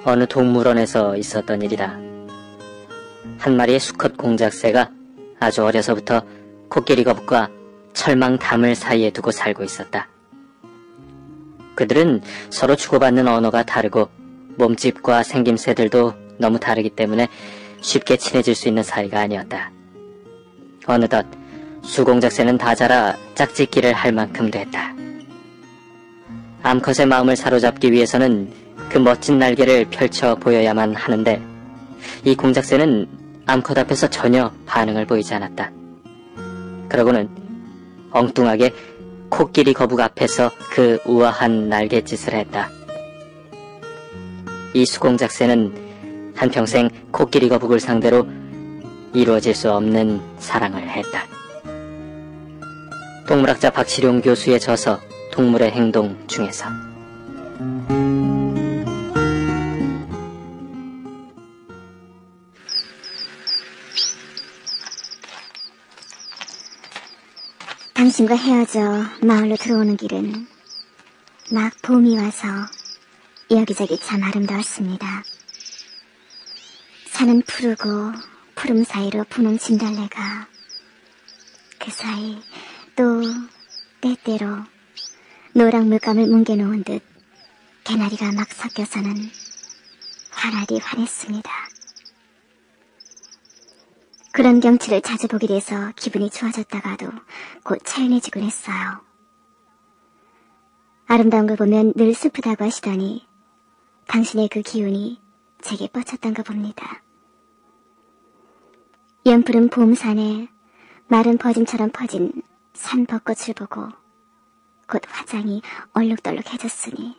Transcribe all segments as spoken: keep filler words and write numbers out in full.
어느 동물원에서 있었던 일이다. 한 마리의 수컷 공작새가 아주 어려서부터 코끼리 거북과 철망담을 사이에 두고 살고 있었다. 그들은 서로 주고받는 언어가 다르고 몸집과 생김새들도 너무 다르기 때문에 쉽게 친해질 수 있는 사이가 아니었다. 어느덧 수공작새는 다 자라 짝짓기를 할 만큼 됐다. 암컷의 마음을 사로잡기 위해서는 그 멋진 날개를 펼쳐 보여야만 하는데 이 공작새는 암컷 앞에서 전혀 반응을 보이지 않았다. 그러고는 엉뚱하게 코끼리 거북 앞에서 그 우아한 날갯짓을 했다. 이 수공작새는 한평생 코끼리 거북을 상대로 이루어질 수 없는 사랑을 했다. 동물학자 박시룡 교수의 저서 동물의 행동 중에서 당신과 헤어져 마을로 들어오는 길은 막 봄이 와서 여기저기 참 아름다웠습니다. 산은 푸르고 푸름 사이로 부는 진달래가, 그 사이 또 때때로 노랑 물감을 뭉개놓은 듯 개나리가 막 섞여서는 환하디 환했습니다. 그런 경치를 자주 보게 돼서 기분이 좋아졌다가도 곧 차연해지곤 했어요. 아름다운 걸 보면 늘 슬프다고 하시더니 당신의 그 기운이 제게 뻗쳤던가 봅니다. 연푸른 봄산에 마른 버짐처럼 퍼진 산벚꽃을 보고 곧 화장이 얼룩덜룩해졌으니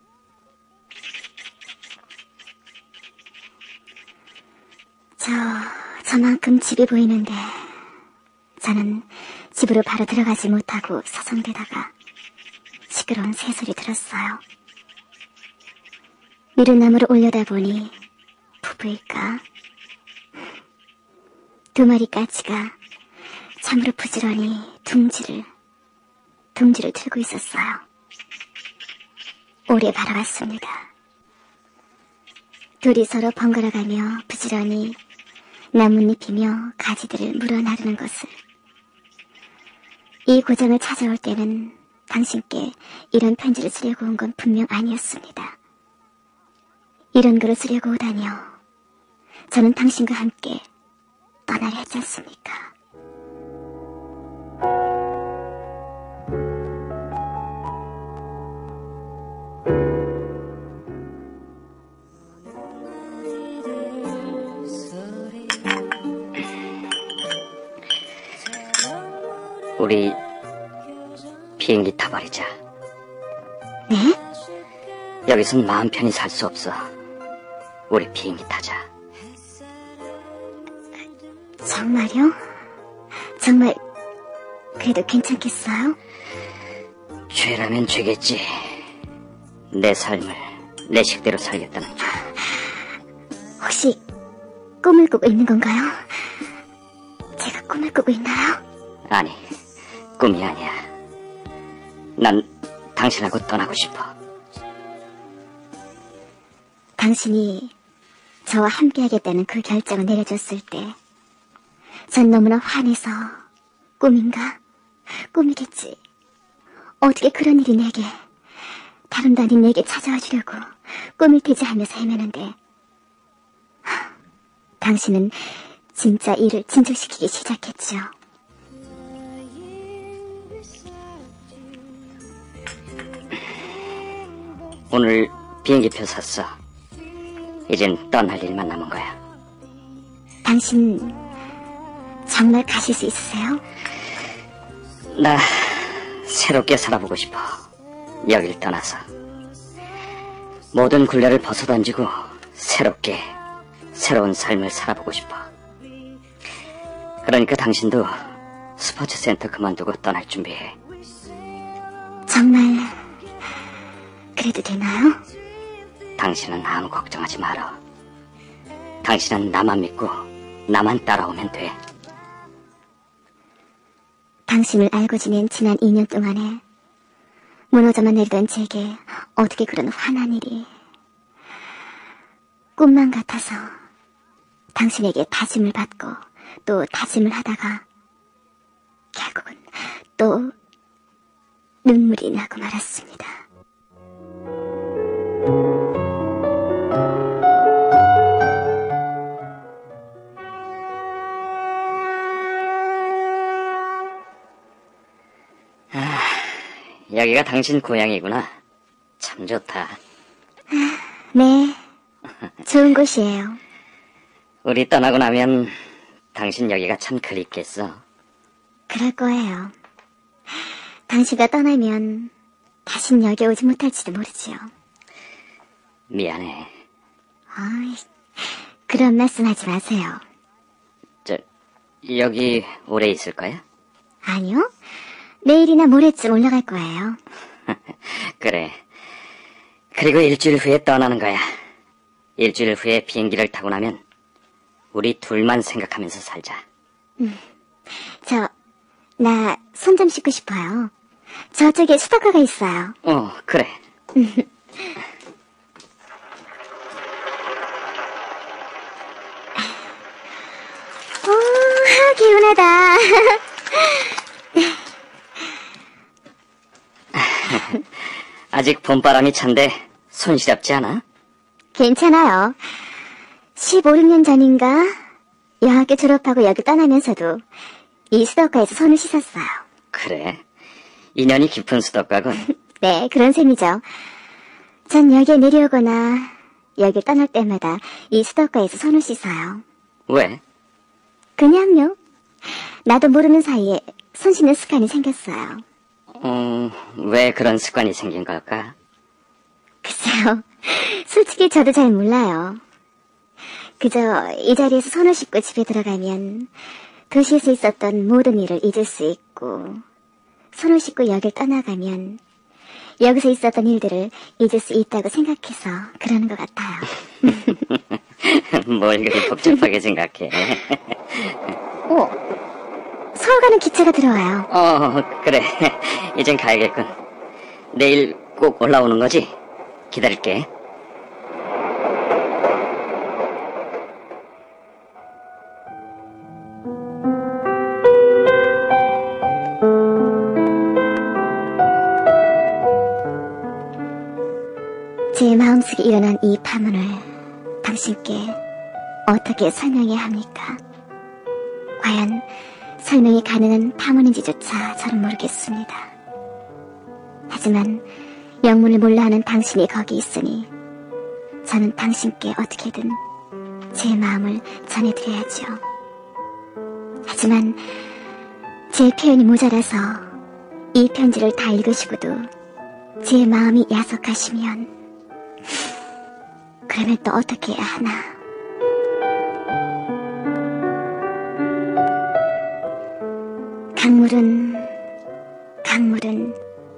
저... 저만큼 집이 보이는데 저는 집으로 바로 들어가지 못하고 서성대다가 시끄러운 새소리 들었어요. 미루나무를 올려다보니 부부일까? 두 마리 까치가 참으로 부지런히 둥지를 둥지를 틀고 있었어요. 오래 바라봤습니다. 둘이 서로 번갈아가며 부지런히 나뭇잎이며 가지들을 물어 나르는 것을. 이 고장을 찾아올 때는 당신께 이런 편지를 쓰려고 온 건 분명 아니었습니다. 이런 글을 쓰려고 오다니요. 저는 당신과 함께 떠나려 했지 않습니까? 우리 비행기 타버리자. 네? 여기선 마음 편히 살 수 없어. 우리 비행기 타자. 정말요? 정말 그래도 괜찮겠어요? 죄라면 죄겠지. 내 삶을 내 식대로 살겠다는 죄. 혹시 꿈을 꾸고 있는 건가요? 제가 꿈을 꾸고 있나요? 아니, 꿈이 아니야. 난 당신하고 떠나고 싶어. 당신이 저와 함께하겠다는 그 결정을 내려줬을 때 전 너무나 화내서 꿈인가? 꿈이겠지. 어떻게 그런 일이 내게, 다름도 아닌 내게 찾아와 주려고 꿈일 테지 하면서 헤매는데 하, 당신은 진짜 일을 진척시키기 시작했죠. 오늘 비행기표 샀어. 이젠 떠날 일만 남은 거야. 당신 정말 가실 수 있으세요? 나 새롭게 살아보고 싶어. 여길 떠나서 모든 굴레를 벗어던지고 새롭게 새로운 삶을 살아보고 싶어. 그러니까 당신도 스포츠 센터 그만두고 떠날 준비해. 정말 그래도 되나요? 당신은 아무 걱정하지 마라. 당신은 나만 믿고 나만 따라오면 돼. 당신을 알고 지낸 지난 이 년 동안에 무너져만 내리던 제게 어떻게 그런 환한 일이, 꿈만 같아서 당신에게 다짐을 받고 또 다짐을 하다가 결국은 또 눈물이 나고 말았습니다. 아, 여기가 당신 고향이구나. 참 좋다. 네, 좋은 곳이에요. 우리 떠나고 나면 당신 여기가 참 그립겠어. 그럴 거예요. 당신과 떠나면 다신 여기 오지 못할지도 모르지요. 미안해. 아이, 그런 말씀하지 마세요. 저, 여기 오래 있을 거야? 아니요, 내일이나 모레쯤 올라갈 거예요. 그래. 그리고 일주일 후에 떠나는 거야. 일주일 후에 비행기를 타고 나면 우리 둘만 생각하면서 살자. 음, 저, 나 손 좀 씻고 싶어요. 저쪽에 수도가가 있어요. 어, 그래. 오, 개운하다. 아직 봄바람이 찬데 손 시렵지 않아? 괜찮아요. 십오, 육 년 전인가 여학교 졸업하고 여기 떠나면서도 이 수도가에서 손을 씻었어요. 그래. 인연이 깊은 수도가군. 네, 그런 셈이죠. 전 여기에 내려오거나 여길 떠날 때마다 이 수도가에서 손을 씻어요. 왜? 그냥요. 나도 모르는 사이에 손 씻는 습관이 생겼어요. 음, 왜 그런 습관이 생긴 걸까? 글쎄요. 솔직히 저도 잘 몰라요. 그저 이 자리에서 손을 씻고 집에 들어가면 도시에서 있었던 모든 일을 잊을 수 있고, 손을 씻고 여길 떠나가면 여기서 있었던 일들을 잊을 수 있다고 생각해서 그러는 것 같아요. 뭘 그리 복잡하게 생각해. 어, 서울 가는 기차가 들어와요. 어, 그래. 이젠 가야겠군. 내일 꼭 올라오는 거지? 기다릴게. 제 마음속에 일어난 이 파문을 당신께 어떻게 설명해야 합니까? 과연 설명이 가능한 파문인지조차 저는 모르겠습니다. 하지만 영문을 몰라 하는 당신이 거기 있으니 저는 당신께 어떻게든 제 마음을 전해드려야죠. 하지만 제 표현이 모자라서 이 편지를 다 읽으시고도 제 마음이 야속하시면 그러면 또 어떻게 해야 하나. 강물은 강물은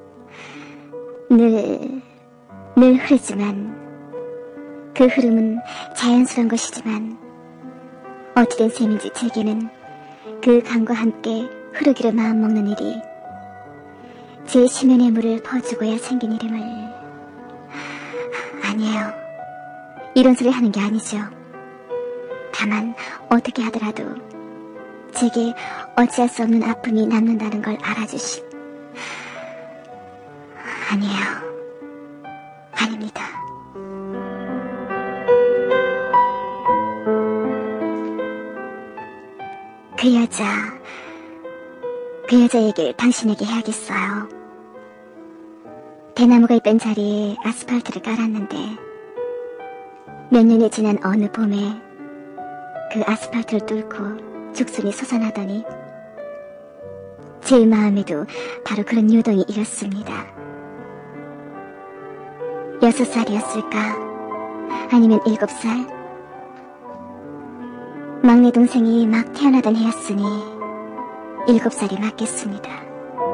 늘, 늘 흐르지만 그 흐름은 자연스러운 것이지만 어찌된 셈인지 제게는 그 강과 함께 흐르기로 마음먹는 일이 제 심연의 물을 퍼주고야 생긴 이름을 아니에요. 이런 소리 하는 게 아니죠. 다만 어떻게 하더라도 제게 어찌할 수 없는 아픔이 남는다는 걸 알아주시. 아니에요. 아닙니다. 그 여자, 그 여자 얘기를 당신에게 해야겠어요. 대나무가 있던 자리에 아스팔트를 깔았는데 몇 년이 지난 어느 봄에 그 아스팔트를 뚫고 죽순이 솟아나더니 제 마음에도 바로 그런 요동이 일었습니다. 여섯 살이었을까? 아니면 일곱 살? 막내 동생이 막 태어나던 해였으니 일곱 살이 맞겠습니다.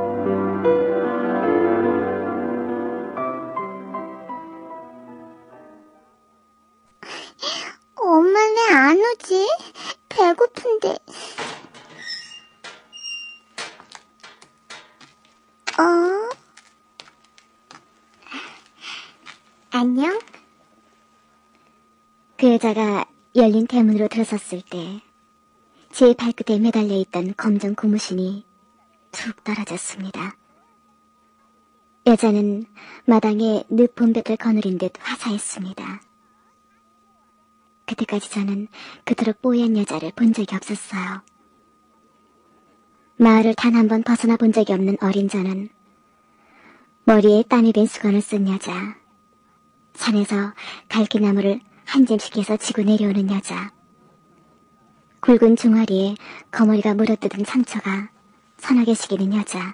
엄마 왜 안 오지? 배고픈데. 어? 안녕? 그 여자가 열린 대문으로 들어섰을 때 제 발끝에 매달려 있던 검정 고무신이 툭 떨어졌습니다. 여자는 마당에 늪 뱃을 거느린 듯 화사했습니다. 그때까지 저는 그토록 뽀얀 여자를 본 적이 없었어요. 마을을 단 한 번 벗어나 본 적이 없는 어린 저는 머리에 땀이 밴 수건을 쓴 여자, 산에서 갈기나무를 한 잼씩해서 지고 내려오는 여자, 굵은 종아리에 거머리가 물어뜯은 상처가 서너 개씩 있는 여자,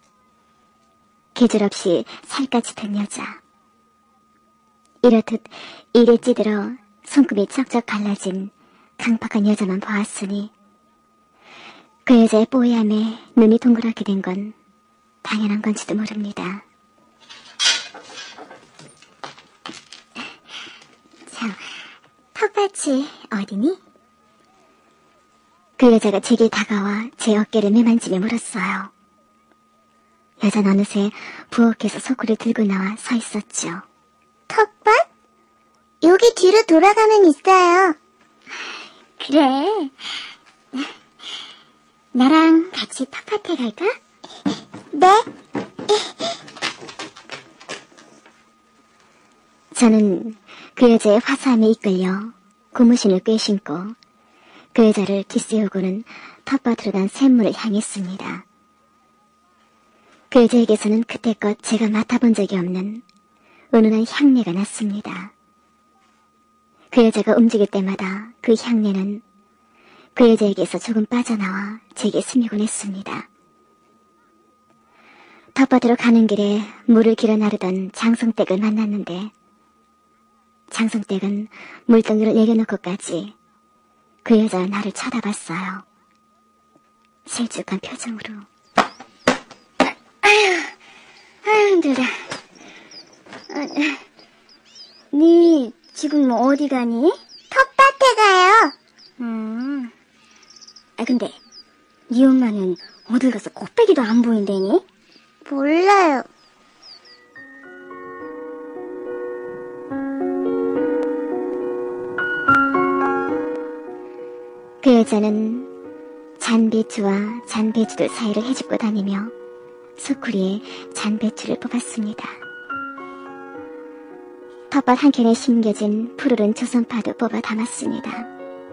계절 없이 살갗이 든 여자, 이렇듯 일에 찌들어 손금이 쩍쩍 갈라진 강팍한 여자만 보았으니 그 여자의 뽀얀함에 눈이 동그랗게 된 건 당연한 건지도 모릅니다. 저, 텃밭이 어디니? 그 여자가 제게 다가와 제 어깨를 매만지며 물었어요. 여자는 어느새 부엌에서 소쿠를 들고 나와 서 있었죠. 텃밭? 여기 뒤로 돌아가면 있어요. 그래. 나랑 같이 텃밭에 갈까? 네? 저는 그 여자의 화사함에 이끌려 고무신을 꿰신고 그 여자를 뒤세우고는 텃밭으로 난 샘물을 향했습니다. 그 여자에게서는 그때껏 제가 맡아본 적이 없는 은은한 향내가 났습니다. 그 여자가 움직일 때마다 그 향내는 그 여자에게서 조금 빠져나와 제게 스미곤 했습니다. 텃밭으로 가는 길에 물을 길어 나르던 장성댁을 만났는데 장성댁은 물덩이를 내려놓고까지 그 여자가 나를 쳐다봤어요. 실쭉한 표정으로. 아휴, 아휴 힘들다. 아, 니 지금 어디 가니? 텃밭에 가요. 음. 아 근데 니 엄마는 어딜 가서 코빼기도 안 보인다니? 몰라요. 그 여자는 잔배추와 잔배추들 사이를 헤집고 다니며 소쿠리에 잔배추를 뽑았습니다. 텃밭 한켠에 심겨진 푸르른 조선파도 뽑아 담았습니다.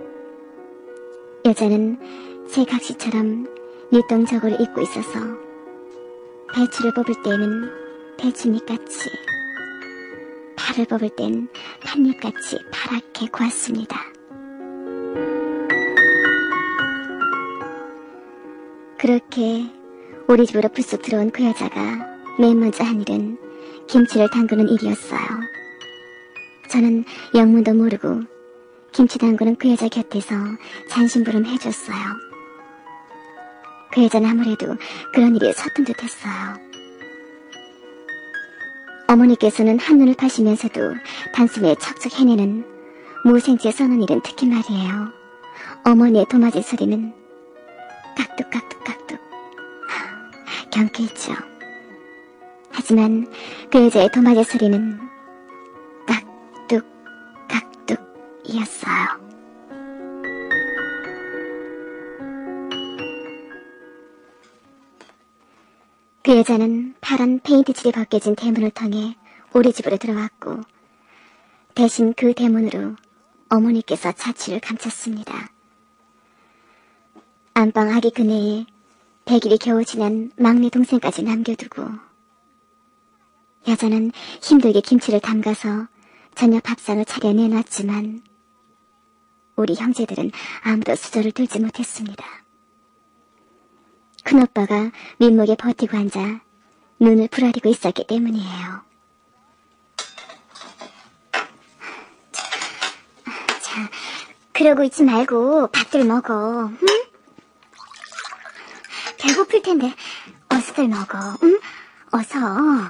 여자는 제 각시처럼 밀동저고를 입고 있어서 배추를 뽑을 때는 배추잎같이, 파를 뽑을 땐 팥잎같이 파랗게 고왔습니다. 그렇게 우리 집으로 불쑥 들어온 그 여자가 맨 먼저 한 일은 김치를 담그는 일이었어요. 저는 영문도 모르고 김치 담그는 그 여자 곁에서 잔심부름 해줬어요. 그 여자는 아무래도 그런 일이 서툰 듯했어요. 어머니께서는 한눈을 파시면서도 단숨에 척척 해내는 무생채 써는 일은 특히 말이에요. 어머니의 도마지 소리는 깍둑깍둑깍둑 경쾌했죠. 하지만 그 여자의 도마지 소리는 깍둑깍둑이었어요. 그 여자는 파란 페인트칠이 벗겨진 대문을 통해 우리 집으로 들어왔고 대신 그 대문으로 어머니께서 자취를 감췄습니다. 안방하기 그네에 백일이 겨우 지난 막내 동생까지 남겨두고 여자는 힘들게 김치를 담가서 저녁 밥상을 차려 내놨지만 우리 형제들은 아무도 수저를 들지 못했습니다. 큰오빠가 민목에 버티고 앉아 눈을 부라리고 있었기 때문이에요. 자, 그러고 있지 말고 밥들 먹어, 응? 배고플 텐데 어서들 먹어, 응? 어서.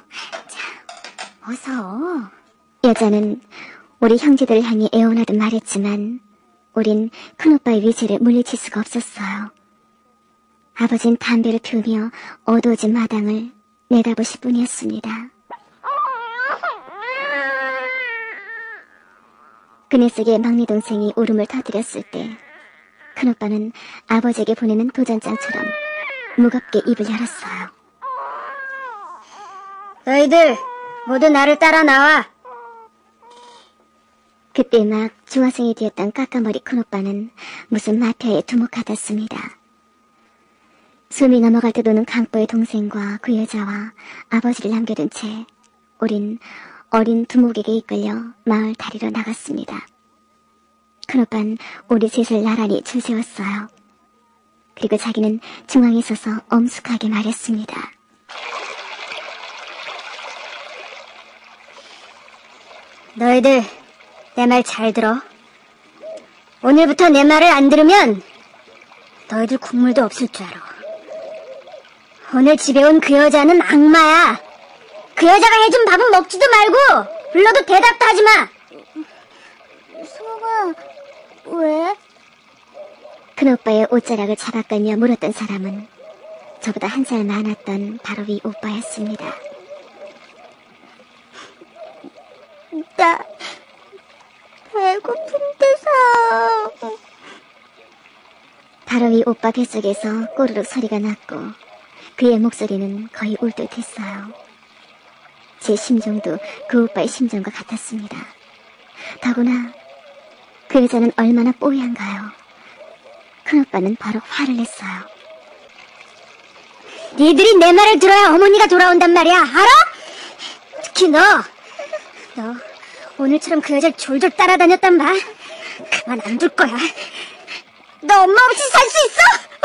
자, 어서. 여자는 우리 형제들을 향해 애원하듯 말했지만 우린 큰오빠의 위세를 물리칠 수가 없었어요. 아버진 담배를 피우며 어두워진 마당을 내다보실 뿐이었습니다. 그네 속에 막내 동생이 울음을 터뜨렸을 때 큰오빠는 아버지에게 보내는 도전장처럼 무겁게 입을 열었어요. 너희들 모두 나를 따라 나와. 그때 막 중학생이 되었던 까까머리 큰오빠는 무슨 마피아의 두목 같았습니다. 숨이 넘어갈 듯 오는 강보의 동생과 그 여자와 아버지를 남겨둔 채 우린 어린 두목에게 이끌려 마을 다리로 나갔습니다. 큰오빠는 우리 셋을 나란히 줄 세웠어요. 그리고 자기는 중앙에 서서 엄숙하게 말했습니다. 너희들 내 말 잘 들어. 오늘부터 내 말을 안 들으면 너희들 국물도 없을 줄 알아. 오늘 집에 온 그 여자는 악마야. 그 여자가 해준 밥은 먹지도 말고 불러도 대답도 하지 마. 소가 왜? 큰오빠의 옷자락을 잡아 끌며 물었던 사람은 저보다 한 살 많았던 바로 위 오빠였습니다. 나 배고픈데서. 바로 위 오빠 뱃속에서 꼬르륵 소리가 났고 그의 목소리는 거의 울 듯했어요. 제 심정도 그 오빠의 심정과 같았습니다. 더구나 그 여자는 얼마나 뽀얀가요. 큰오빠는 바로 화를 냈어요. 니들이 내 말을 들어야 어머니가 돌아온단 말이야. 알아? 특히 너. 너 오늘처럼 그 여자를 졸졸 따라다녔단 말. 그만 안 둘 거야. 너 엄마 없이 살 수 있어?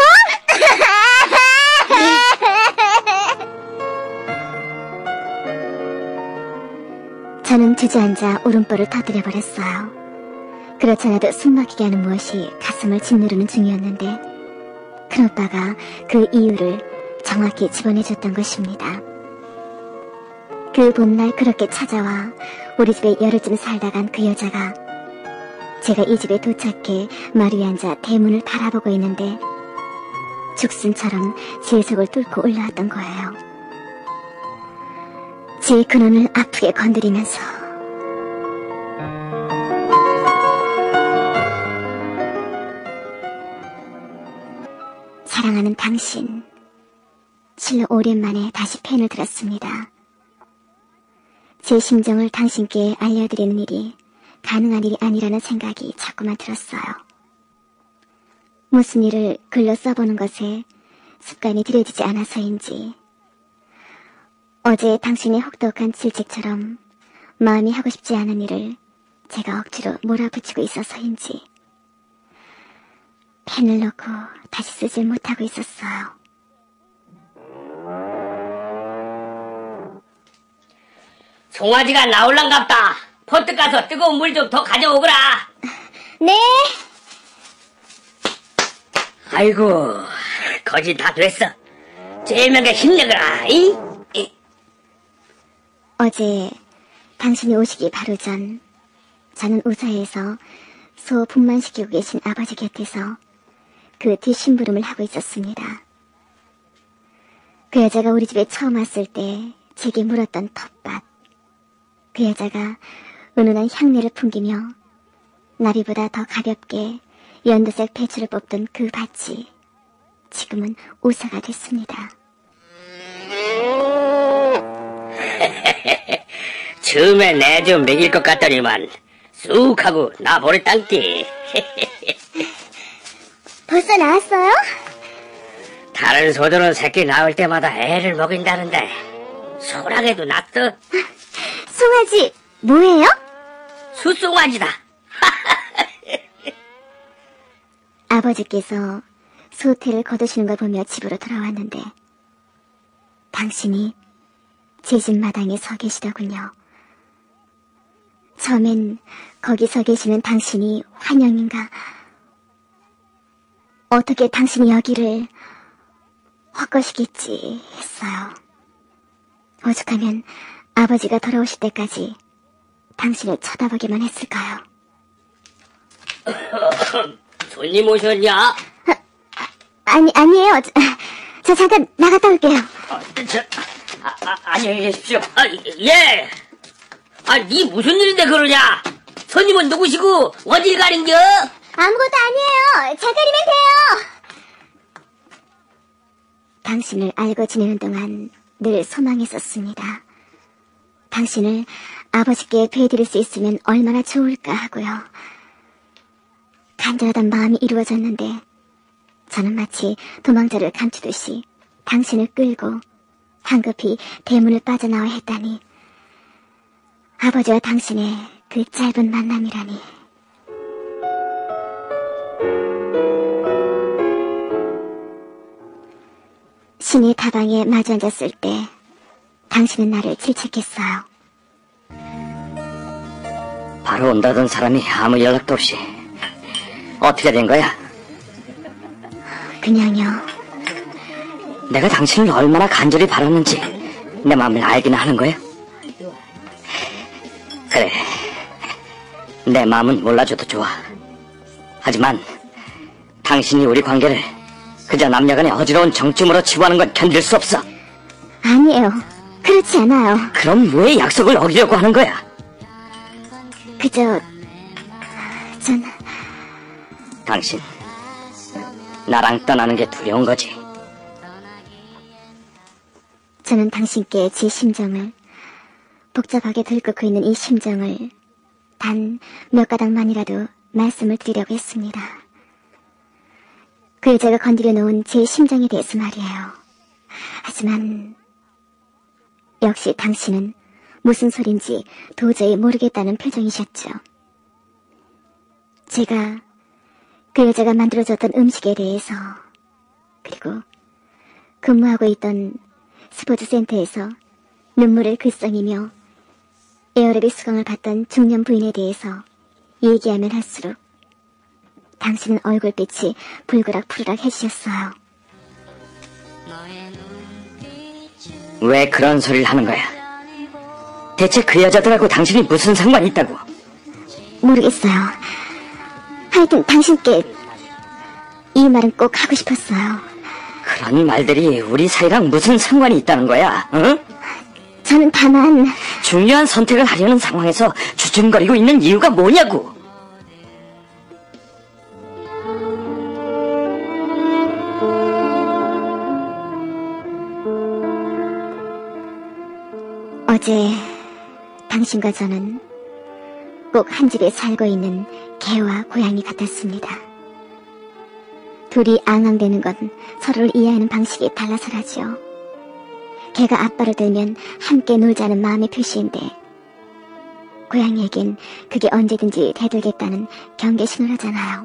어? 저는 주저앉아 울음보를 터뜨려버렸어요. 그렇지 않아도 숨막히게 하는 무엇이 가슴을 짓누르는 중이었는데 큰오빠가 그 이유를 정확히 집어내줬던 것입니다. 그 봄날 그렇게 찾아와 우리 집에 열흘쯤 살다 간 그 여자가 제가 이 집에 도착해 말 위에 앉아 대문을 바라보고 있는데 죽순처럼 제 속을 뚫고 올라왔던 거예요. 제 근원을 아프게 건드리면서 사랑하는 당신, 실로 오랜만에 다시 펜을 들었습니다. 제 심정을 당신께 알려드리는 일이 가능한 일이 아니라는 생각이 자꾸만 들었어요. 무슨 일을 글로 써보는 것에 습관이 들여지지 않아서인지 어제 당신의 혹독한 질책처럼 마음이 하고 싶지 않은 일을 제가 억지로 몰아붙이고 있어서인지 펜을 놓고 다시 쓰질 못하고 있었어요. 송아지가 나올란갑다. 퍼뜩 가서 뜨거운 물 좀 더 가져오거라. 네. 아이고, 거진 다 됐어. 제명에 힘내거라. 이? 이. 어제 당신이 오시기 바로 전 저는 우사에서 소 분만시키고 계신 아버지 곁에서 그 뒷심부름을 하고 있었습니다. 그 여자가 우리 집에 처음 왔을 때 제게 물었던 텃밭, 그 여자가 은은한 향내를 풍기며 나비보다 더 가볍게 연두색 배추를 뽑던 그 밭이 지금은 우사가 됐습니다. 처음에 내 좀 먹일 것 같더니만 쑥 하고 나버렸단께. 벌써 나왔어요? 다른 소들은 새끼 나올 때마다 애를 먹인다는데 소라게도 낳았어. 송아지 뭐예요? 수송아지다. 아버지께서 소태를 거두시는 걸 보며 집으로 돌아왔는데 당신이 제 집 마당에 서 계시더군요. 처음엔 거기 서 계시는 당신이 환영인가, 어떻게 당신이 여기를 헛것이겠지 했어요. 오죽하면 아버지가 돌아오실 때까지 당신을 쳐다보기만 했을까요? 손님 오셨냐? 아, 아니, 아니에요. 저, 저 잠깐 나갔다 올게요. 아, 저, 아, 아, 안녕히 계십시오. 아, 예. 아, 니 무슨 일인데 그러냐? 손님은 누구시고 어딜 가는겨? 아무것도 아니에요. 잘 그리면 돼요. 당신을 알고 지내는 동안 늘 소망했었습니다. 당신을 아버지께 뵈드릴 수 있으면 얼마나 좋을까 하고요. 간절하던 마음이 이루어졌는데 저는 마치 도망자를 감추듯이 당신을 끌고 황급히 대문을 빠져나와야 했다니, 아버지와 당신의 그 짧은 만남이라니. 신이 다방에 마주 앉았을 때 당신은 나를 질책했어요. 바로 온다던 사람이 아무 연락도 없이 어떻게 된 거야? 그냥요. 내가 당신을 얼마나 간절히 바랐는지 내 마음을 알기나 하는 거야? 그래, 내 마음은 몰라줘도 좋아. 하지만 당신이 우리 관계를 그저 남녀간의 어지러운 정쯤으로 치부하는 건 견딜 수 없어. 아니에요. 그렇지 않아요. 그럼 왜 약속을 어기려고 하는 거야? 그저... 전... 당신, 나랑 떠나는 게 두려운 거지? 저는 당신께 제 심정을, 복잡하게 들끓고 있는 이 심정을 단 몇 가닥만이라도 말씀을 드리려고 했습니다. 그 여자가 건드려 놓은 제 심정에 대해서 말이에요. 하지만 역시 당신은 무슨 소린지 도저히 모르겠다는 표정이셨죠. 제가 그 여자가 만들어줬던 음식에 대해서, 그리고 근무하고 있던 스포츠센터에서 눈물을 글썽이며 에어로빅 수강을 받던 중년 부인에 대해서 얘기하면 할수록 당신은 얼굴빛이 불그락 푸르락 해지셨어요. 왜 그런 소리를 하는 거야? 대체 그 여자들하고 당신이 무슨 상관이 있다고? 모르겠어요. 하여튼 당신께 이 말은 꼭 하고 싶었어요. 그런 말들이 우리 사이랑 무슨 상관이 있다는 거야, 응? 저는 다만... 중요한 선택을 하려는 상황에서 주춤거리고 있는 이유가 뭐냐고! 어제 당신과 저는 꼭 한 집에 살고 있는 개와 고양이 같았습니다. 둘이 앙앙대는 건 서로를 이해하는 방식이 달라서라지요. 개가 앞발을 들면 함께 놀자는 마음의 표시인데, 고양이에겐 그게 언제든지 대들겠다는 경계 신호라잖아요.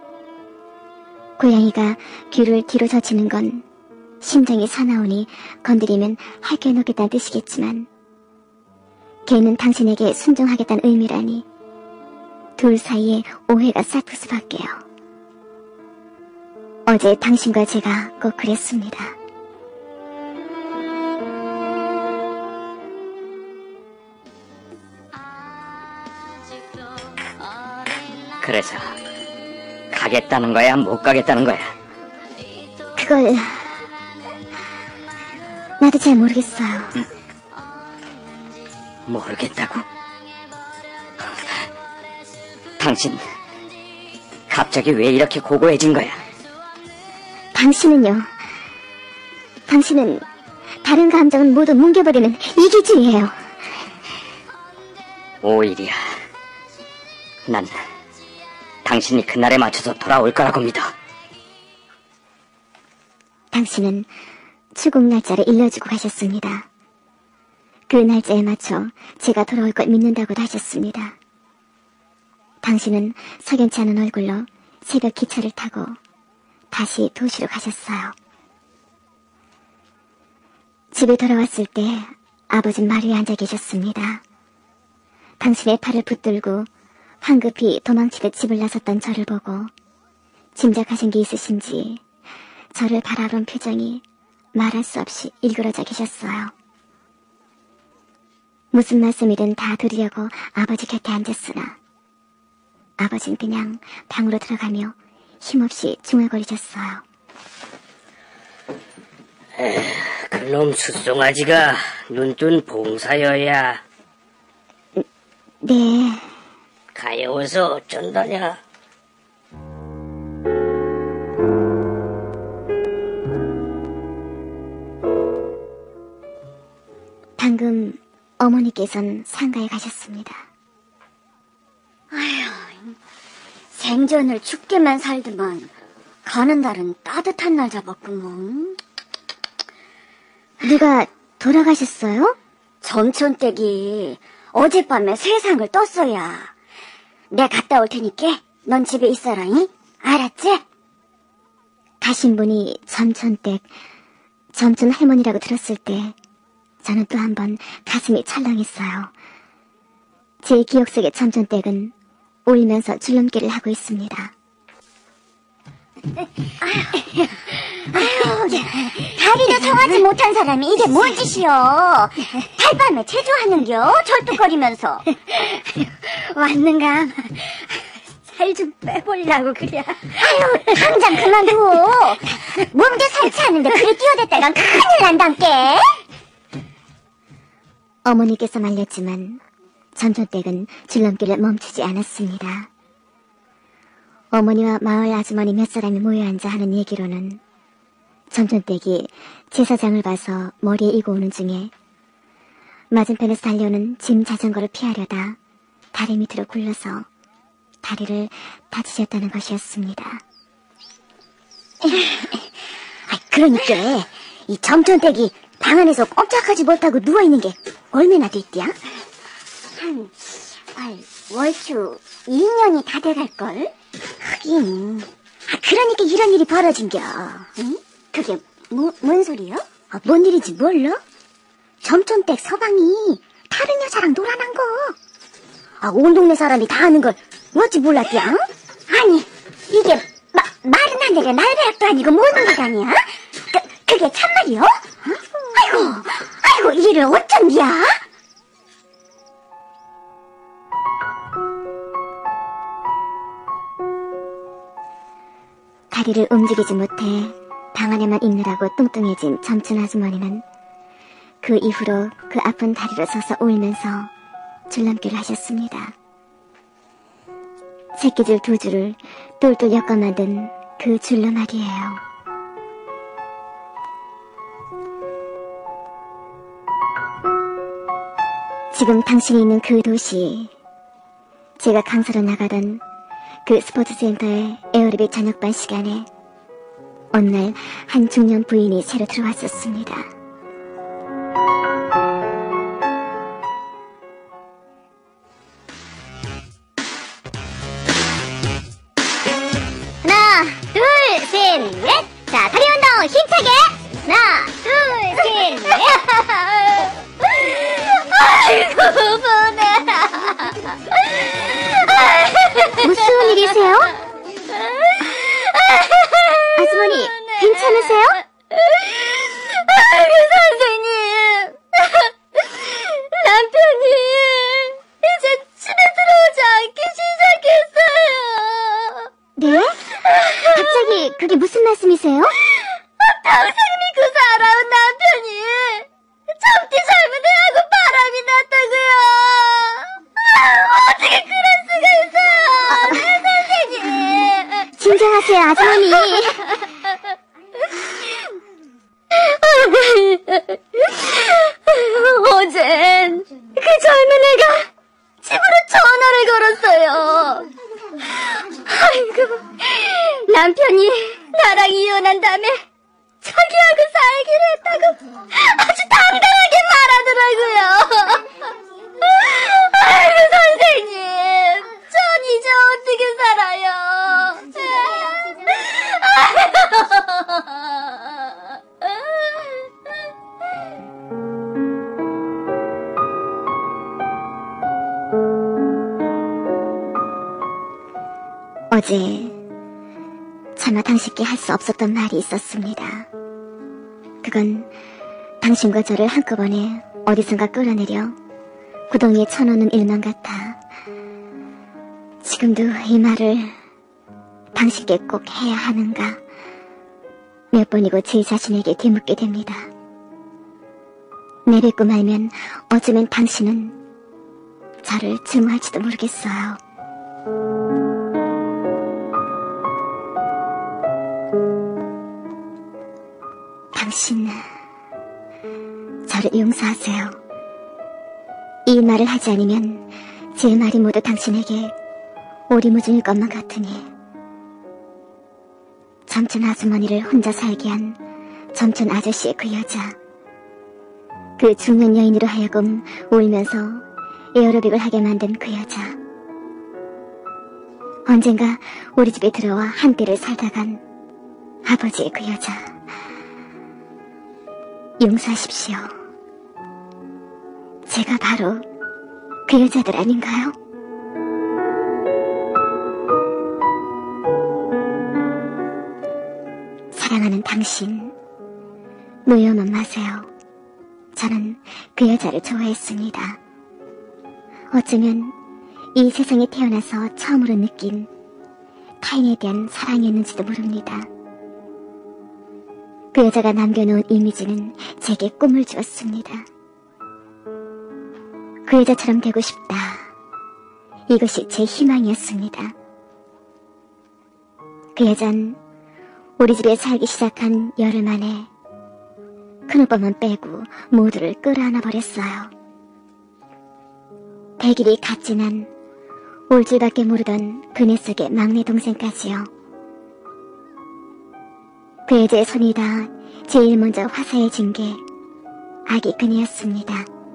고양이가 귀를 뒤로 젖히는 건 심장이 사나우니 건드리면 할게 놓겠다는 뜻이겠지만, 개는 당신에게 순종하겠다는 의미라니 둘 사이에 오해가 싹틀 수밖에요. 어제 당신과 제가 꼭 그랬습니다. 그래서 가겠다는 거야, 못 가겠다는 거야? 그걸... 나도 잘 모르겠어요. 응? 모르겠다고? 당신 갑자기 왜 이렇게 고고해진 거야? 당신은요, 당신은 다른 감정은 모두 뭉개버리는 이기주의예요. 오히려 난 당신이 그날에 맞춰서 돌아올 거라고 믿어. 당신은 출국 날짜를 일러주고 가셨습니다. 그 날짜에 맞춰 제가 돌아올 걸 믿는다고도 하셨습니다. 당신은 석연치 않은 얼굴로 새벽 기차를 타고 다시 도시로 가셨어요. 집에 돌아왔을 때 아버진 마루에 앉아 계셨습니다. 당신의 팔을 붙들고 황급히 도망치듯 집을 나섰던 저를 보고 짐작하신 게 있으신지 저를 바라본 표정이 말할 수 없이 일그러져 계셨어요. 무슨 말씀이든 다 드리려고 아버지 곁에 앉았으나 아버진 그냥 방으로 들어가며 힘없이 중얼거리셨어요. 에휴, 그놈 숫송아지가 눈뜬 봉사여야. 네. 가여워서 어쩐다냐. 방금 어머니께서는 상가에 가셨습니다. 아휴, 생전을 춥게만 살더만 가는 날은 따뜻한 날 잡았구먼. 누가 돌아가셨어요? 점촌댁이 어젯밤에 세상을 떴어야. 내가 갔다 올 테니까 넌 집에 있어라잉? 알았지? 가신 분이 점촌댁, 점촌 할머니라고 들었을 때 저는 또 한 번 가슴이 철렁했어요. 제 기억 속의 점촌댁은 울면서 줄넘기를 하고 있습니다. 아유, 다리도 성하지 못한 사람이 이게 뭔 짓이여. 달밤에 체조하는겨, 절뚝거리면서. 왔는가? 살 좀 빼보려고 그래. 아유, 당장 그만둬. 몸도 살지 않은데 그래 뛰어댔다간 큰일 난단께. 어머니께서 말렸지만 점촌댁은 줄넘기를 멈추지 않았습니다. 어머니와 마을 아주머니 몇 사람이 모여 앉아 하는 얘기로는 점촌댁이 제사장을 봐서 머리에 이고 오는 중에 맞은편에서 달려오는 짐 자전거를 피하려다 다리 밑으로 굴러서 다리를 다치셨다는 것이었습니다. 아, 그러니까 이 점촌댁이 방 안에서 꼼짝하지 못하고 누워있는 게 얼마나 됐디야? 한, 아, 월추 이 년이 다 돼갈걸? 하긴. 아, 그러니까 이런 일이 벌어진겨. 응? 그게 뭐, 뭔 소리야? 아, 뭔 일인지 몰라? 점촌댁 서방이 다른 여자랑 놀아난 거. 아, 온 동네 사람이 다 아는 걸 어찌 몰랐디야? 아니, 이게 마, 말은 하늘에 날벼락도 아니고 뭐는 것 아니야? 그, 그게 참말이요? 아이고, 아이고, 이를 어쩐디야? 다리를 움직이지 못해 방 안에만 있느라고 뚱뚱해진 점촌 아주머니는 그 이후로 그 아픈 다리로 서서 울면서 줄넘기를 하셨습니다. 새끼줄 두 줄을 똘똘 엮어 만든 그 줄로 말이에요. 지금 당신이 있는 그 도시, 제가 강사로 나가던 그 스포츠센터의 에어로빅 저녁반 시간에 어느 날 한 중년 부인이 새로 들어왔었습니다. 하나, 둘, 셋, 넷. 자, 다리 운동 힘차게. 하나, 둘, 셋, 넷. 아이고, 분해. 무슨 일이세요? 아주머니, 괜찮으세요? 아이고, 선생님. 남편이 이제 집에 들어오지 않기 시작했어요. 네? 갑자기 그게 무슨 말씀이세요? 평생 믿고 살아온 남편이 점티 잘못해하고 바람이 났다고요. 아, 어떻게 그럴 수가 있어요, 네, 선생님. 진정하세요, 아주머니. 어젠 그 젊은 애가 집으로 전화를 걸었어요. 아이고, 남편이 나랑 이혼한 다음에 자기하고 살기로 했다고 아주 당당하게 말하더라고요. 아이고, 선생님, 전 이제 어떻게 살아요? 어제 차마 당신께 할 수 없었던 말이 있었습니다. 그건 당신과 저를 한꺼번에 어디선가 끌어내려 구덩이에 쳐넣는 일만 같아. 지금도 이 말을 당신께 꼭 해야 하는가 몇 번이고 제 자신에게 되묻게 됩니다. 내뱉고 말면 어쩌면 당신은 저를 증오할지도 모르겠어요. 당신, 저를 용서하세요. 이 말을 하지 않으면 제 말이 모두 당신에게 오리무중일 것만 같으니. 점촌 아주머니를 혼자 살게 한 점촌 아저씨의 그 여자, 그 중년 여인으로 하여금 울면서 에어로빅을 하게 만든 그 여자, 언젠가 우리 집에 들어와 한때를 살다간 아버지의 그 여자. 용서하십시오. 제가 바로 그 여자들 아닌가요? 사랑하는 당신, 노여만 마세요. 저는 그 여자를 좋아했습니다. 어쩌면 이 세상에 태어나서 처음으로 느낀 타인에 대한 사랑이었는지도 모릅니다. 그 여자가 남겨놓은 이미지는 제게 꿈을 주었습니다. 그 여자처럼 되고 싶다. 이것이 제 희망이었습니다. 그 여잔 우리 집에 살기 시작한 열흘 만에 큰오빠만 빼고 모두를 끌어안아 버렸어요. 대길이 갓 지난 올 줄밖에 모르던 그네 속의 막내 동생까지요. 그 여자의 손이 다 제일 먼저 화사해진 게 아기 그네였습니다.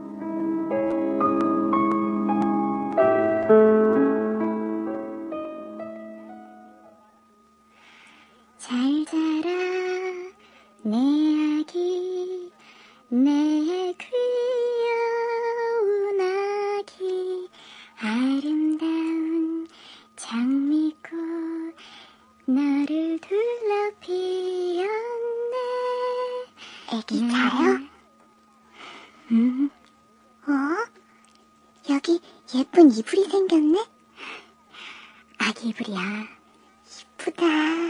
잘 자라 내 아기, 내 귀여운 아기, 아름다운 장미꽃 너를 둘러 피었네. 애기 가요? 음. 어? 여기 예쁜 이불이 생겼네? 아기 이불이야. 이쁘다.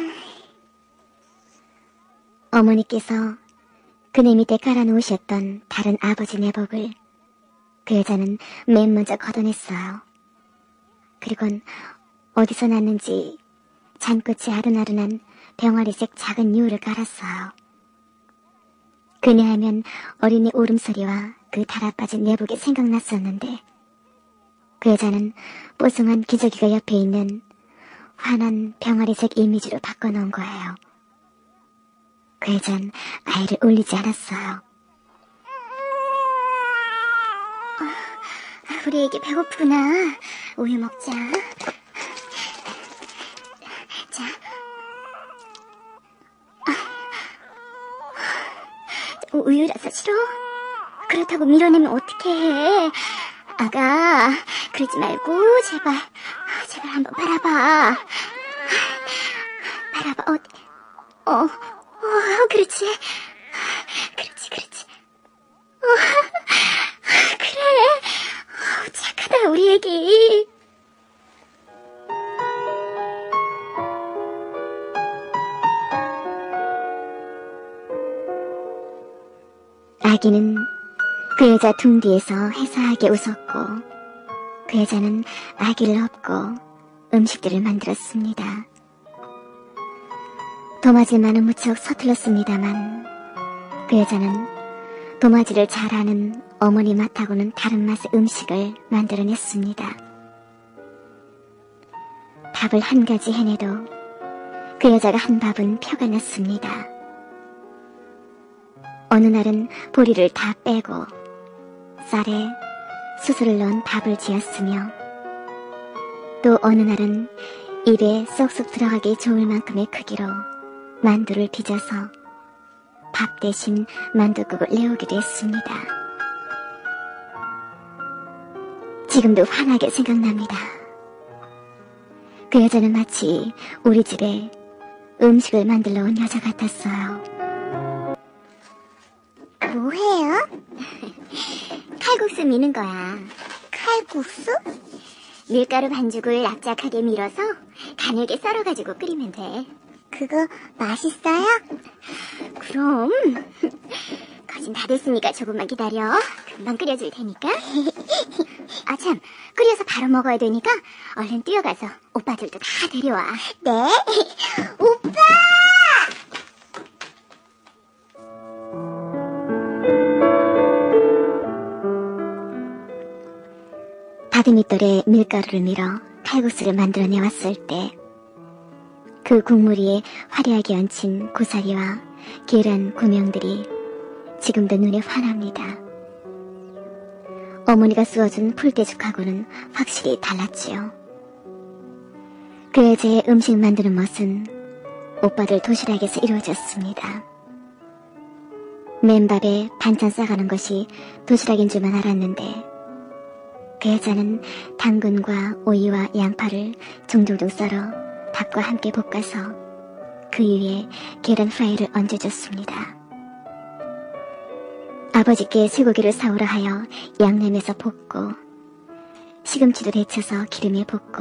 어머니께서 그네 밑에 깔아놓으셨던 다른 아버지 내복을 그 여자는 맨 먼저 걷어냈어요. 그리곤 어디서 났는지 잔끝이 아른아른한 병아리색 작은 유울을 깔았어요. 그네 하면 어린이 울음소리와 그 달아빠진 내복이 생각났었는데 그 여자는 뽀송한 기저귀가 옆에 있는 환한 병아리색 이미지로 바꿔놓은 거예요. 그 여잔 아이를 울리지 않았어요. 우리 애기 배고프구나. 우유 먹자. 자. 우유라서 싫어? 그렇다고 밀어내면 어떡해. 아가, 그러지 말고 제발, 제발 한번 바라봐. 바라봐. 어, 어, 어, 그렇지. 그렇지, 그렇지. 어, 그래. 어, 착하다, 우리 애기. 아기는 그 여자 등 뒤에서 해사하게 웃었고 그 여자는 아기를 업고 음식들을 만들었습니다. 도마질만은 무척 서툴렀습니다만 그 여자는 도마질을 잘하는 어머니 맛하고는 다른 맛의 음식을 만들어냈습니다. 밥을 한 가지 해내도 그 여자가 한 밥은 표가 났습니다. 어느 날은 보리를 다 빼고 쌀에 수수를 넣은 밥을 지었으며 또 어느 날은 입에 쏙쏙 들어가기 좋을 만큼의 크기로 만두를 빚어서 밥 대신 만두국을 내오기도 했습니다. 지금도 환하게 생각납니다. 그 여자는 마치 우리 집에 음식을 만들러 온 여자 같았어요. 뭐해요? 칼국수 미는 거야. 칼국수? 밀가루 반죽을 납작하게 밀어서 가늘게 썰어가지고 끓이면 돼. 그거 맛있어요? 그럼. 거진 다 됐으니까 조금만 기다려. 금방 끓여줄 테니까. 아 참, 끓여서 바로 먹어야 되니까 얼른 뛰어가서 오빠들도 다 데려와. 네? 오빠! 다듬이돌에 밀가루를 밀어 칼국수를 만들어내왔을 때 그 국물 위에 화려하게 얹힌 고사리와 계란 고명들이 지금도 눈에 환합니다. 어머니가 쏘아준 풀떼죽하고는 확실히 달랐지요. 그 여자의 음식 만드는 멋은 오빠들 도시락에서 이루어졌습니다. 맨밥에 반찬 싸가는 것이 도시락인 줄만 알았는데 그 여자는 당근과 오이와 양파를 종종종 썰어 닭과 함께 볶아서 그 위에 계란 프라이를 얹어줬습니다. 아버지께 쇠고기를 사오라 하여 양념해서 볶고 시금치도 데쳐서 기름에 볶고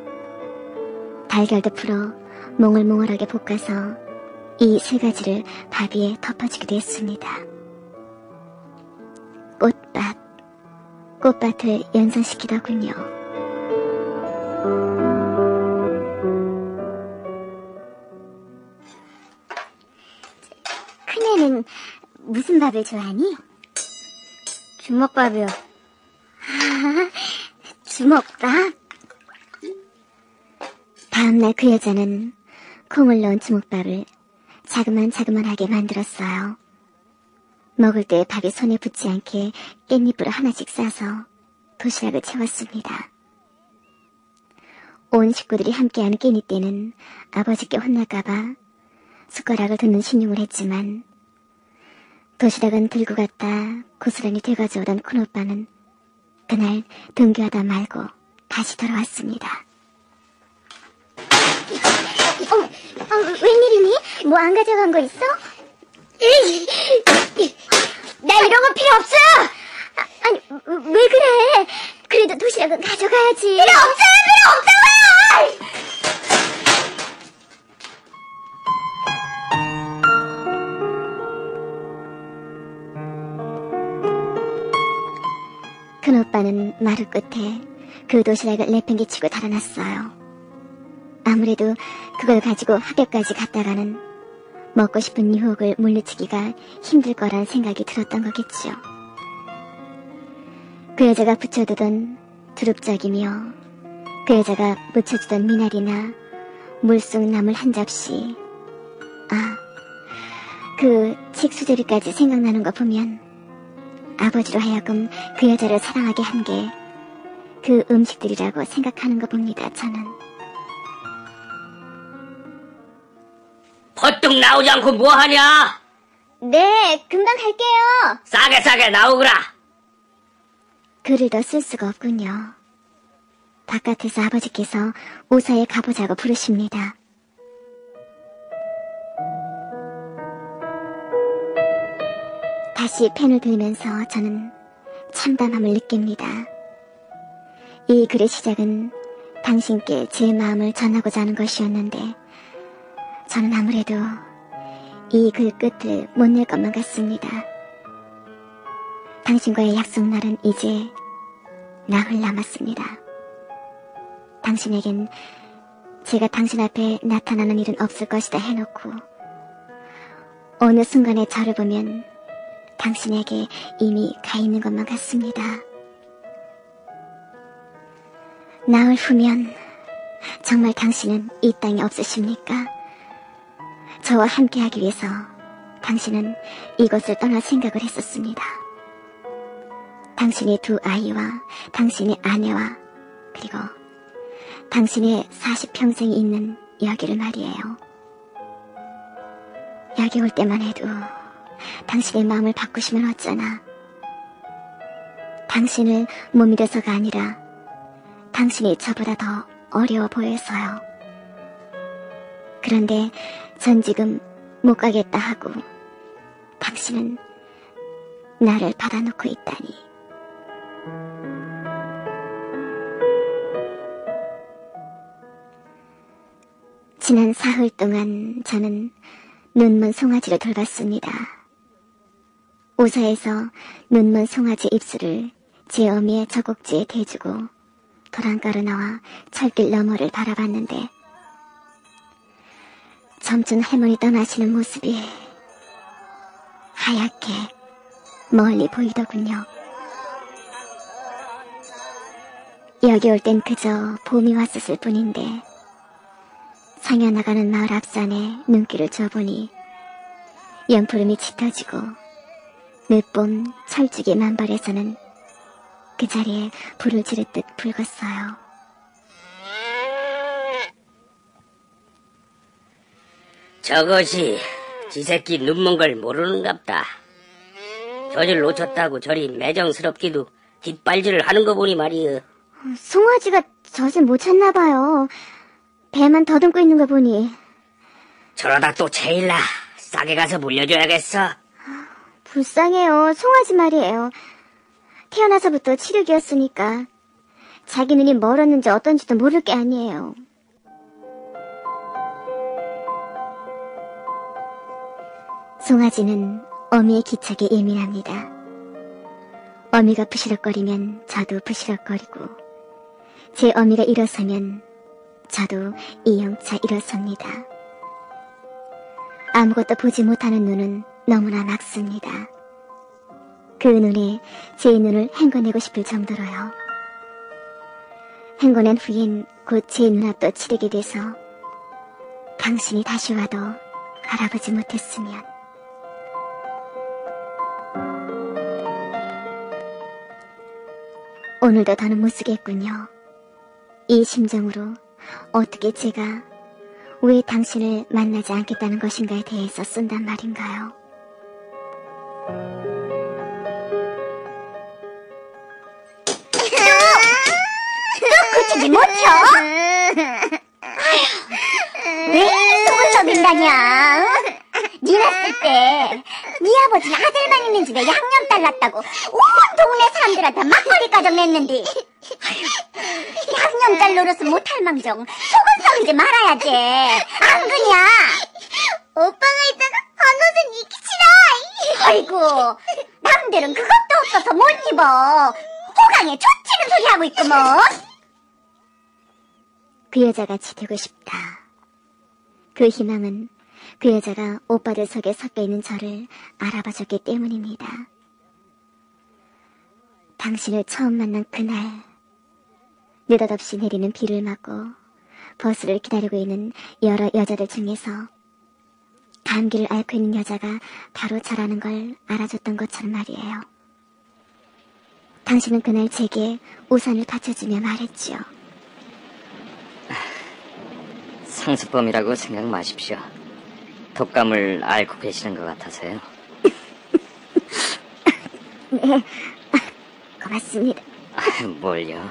달걀도 풀어 몽글몽글하게 볶아서 이 세 가지를 밥 위에 덮어주기도 했습니다. 꽃밥, 꽃밭을 연상시키더군요. 큰애는 무슨 밥을 좋아하니? 주먹밥이요. 아, 주먹밥? 다음날 그 여자는 콩을 넣은 주먹밥을 자그만 자그만하게 만들었어요. 먹을 때 밥이 손에 붙지 않게 깻잎으로 하나씩 싸서 도시락을 채웠습니다. 온 식구들이 함께하는 깻잎 때는 아버지께 혼날까봐 숟가락을 듣는 신용을 했지만 도시락은 들고 갔다 고스란히 되가져오던 큰오빠는 그날 등교하다 말고 다시 돌아왔습니다. 어, 어, 웬일이니? 뭐 안 가져간 거 있어? 나 이런 거 필요 없어! 아, 아니, 왜 그래? 그래도 도시락은 가져가야지. 필요 없어요! 필요 없다고요! 큰오빠는 마루 끝에 그 도시락을 내팽개치고 달아났어요. 아무래도 그걸 가지고 학교까지 갔다가는 먹고 싶은 유혹을 물리치기가 힘들 거란 생각이 들었던 거겠지요. 그 여자가 붙여두던 두릅짝이며 그 여자가 묻혀주던 미나리나 물속 나물 한 접시, 아, 그 칡수제비까지 생각나는 거 보면 아버지로 하여금 그 여자를 사랑하게 한 게 그 음식들이라고 생각하는 거 봅니다, 저는. 퍼뜩 나오지 않고 뭐하냐? 네, 금방 갈게요. 싸게 싸게 나오거라. 글을 더 쓸 수가 없군요. 바깥에서 아버지께서 오사에 가보자고 부르십니다. 다시 펜을 들면서 저는 참담함을 느낍니다. 이 글의 시작은 당신께 제 마음을 전하고자 하는 것이었는데 저는 아무래도 이 글 끝을 못 낼 것만 같습니다. 당신과의 약속날은 이제 나흘 남았습니다. 당신에겐 제가 당신 앞에 나타나는 일은 없을 것이다 해놓고 어느 순간에 저를 보면 당신에게 이미 가 있는 것만 같습니다. 나흘 후면 정말 당신은 이 땅에 없으십니까? 저와 함께하기 위해서 당신은 이곳을 떠날 생각을 했었습니다. 당신의 두 아이와 당신의 아내와 그리고 당신의 사십 평생이 있는 여기를 말이에요. 여기 올 때만 해도 당신의 마음을 바꾸시면 어쩌나. 당신을 못 믿어서가 아니라 당신이 저보다 더 어려워 보여서요. 그런데 전 지금 못 가겠다 하고 당신은 나를 받아놓고 있다니. 지난 사흘 동안 저는 눈먼 송아지를 돌봤습니다. 오사에서 눈먼 송아지 입술을 제 어미의 젖꼭지에 대주고 도랑가로 나와 철길 너머를 바라봤는데 젊은 할머니 떠나시는 모습이 하얗게 멀리 보이더군요. 여기 올 땐 그저 봄이 왔었을 뿐인데 상여 나가는 마을 앞산에 눈길을 줘보니 연푸름이 짙어지고 늦봄 철쭉의 만발에서는 그 자리에 불을 지르듯 붉었어요. 저것이 지 새끼 눈먼 걸 모르는갑다. 젖을 놓쳤다고 저리 매정스럽기도 뒷발질을 하는 거 보니 말이여. 송아지가 젖을 못 찼나봐요. 배만 더듬고 있는 거 보니. 저러다 또 제일라 싸게 가서 물려줘야겠어. 불쌍해요. 송아지 말이에요. 태어나서부터 치르기였으니까 자기 눈이 멀었는지 어떤지도 모를 게 아니에요. 송아지는 어미의 기척에 예민합니다. 어미가 부시럭거리면 저도 부시럭거리고 제 어미가 일어서면 저도 이영차 일어섭니다. 아무것도 보지 못하는 눈은 너무나 막습니다. 그 눈에 제 눈을 헹궈내고 싶을 정도로요. 헹궈낸 후엔 곧 제 눈앞도 치르게 돼서 당신이 다시 와도 알아보지 못했으면. 오늘도 더는 못 쓰겠군요. 이 심정으로 어떻게 제가 왜 당신을 만나지 않겠다는 것인가에 대해서 쓴단 말인가요? 또 그치지 못혀? 아휴, 왜 속을 떠민다냐? 니 났을 때 니 아버지 아들만 있는 집에 양념딸 낳았다고 온 동네 사람들한테 막걸리 가정냈는데 양념딸 노릇은 못할 망정 속은 썩이지 말아야지. 안 그냐? 오빠가 있다가 안 옷은 입기치라. 아이고, 남들은 그것도 없어서 못 입어. 호강에 쫓치는 소리 하고 있구먼. 그 여자같이 되고 싶다. 그 희망은 그 여자가 오빠들 속에 섞여 있는 저를 알아봐줬기 때문입니다. 당신을 처음 만난 그날, 느닷없이 내리는 비를 맞고 버스를 기다리고 있는 여러 여자들 중에서 감기를 앓고 있는 여자가 바로 저라는 걸 알아줬던 것처럼 말이에요. 당신은 그날 제게 우산을 받쳐주며 말했지요. 상습범이라고 생각 마십시오. 독감을 앓고 계시는 것 같아서요. 네, 고맙습니다. 아, 뭘요?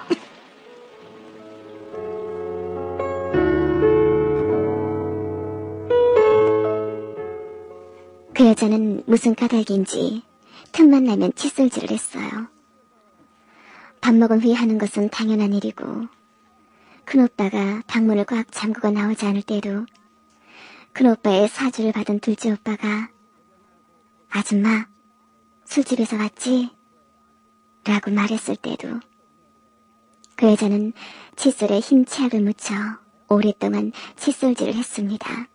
그 여자는 무슨 까닭인지 틈만 나면 칫솔질을 했어요. 밥 먹은 후에 하는 것은 당연한 일이고 큰오빠가 방문을 꽉 잠그고 나오지 않을 때도 큰오빠의 사주를 받은 둘째 오빠가 아줌마 술집에서 왔지? 라고 말했을 때도 그 여자는 칫솔에 흰 치약을 묻혀 오랫동안 칫솔질을 했습니다.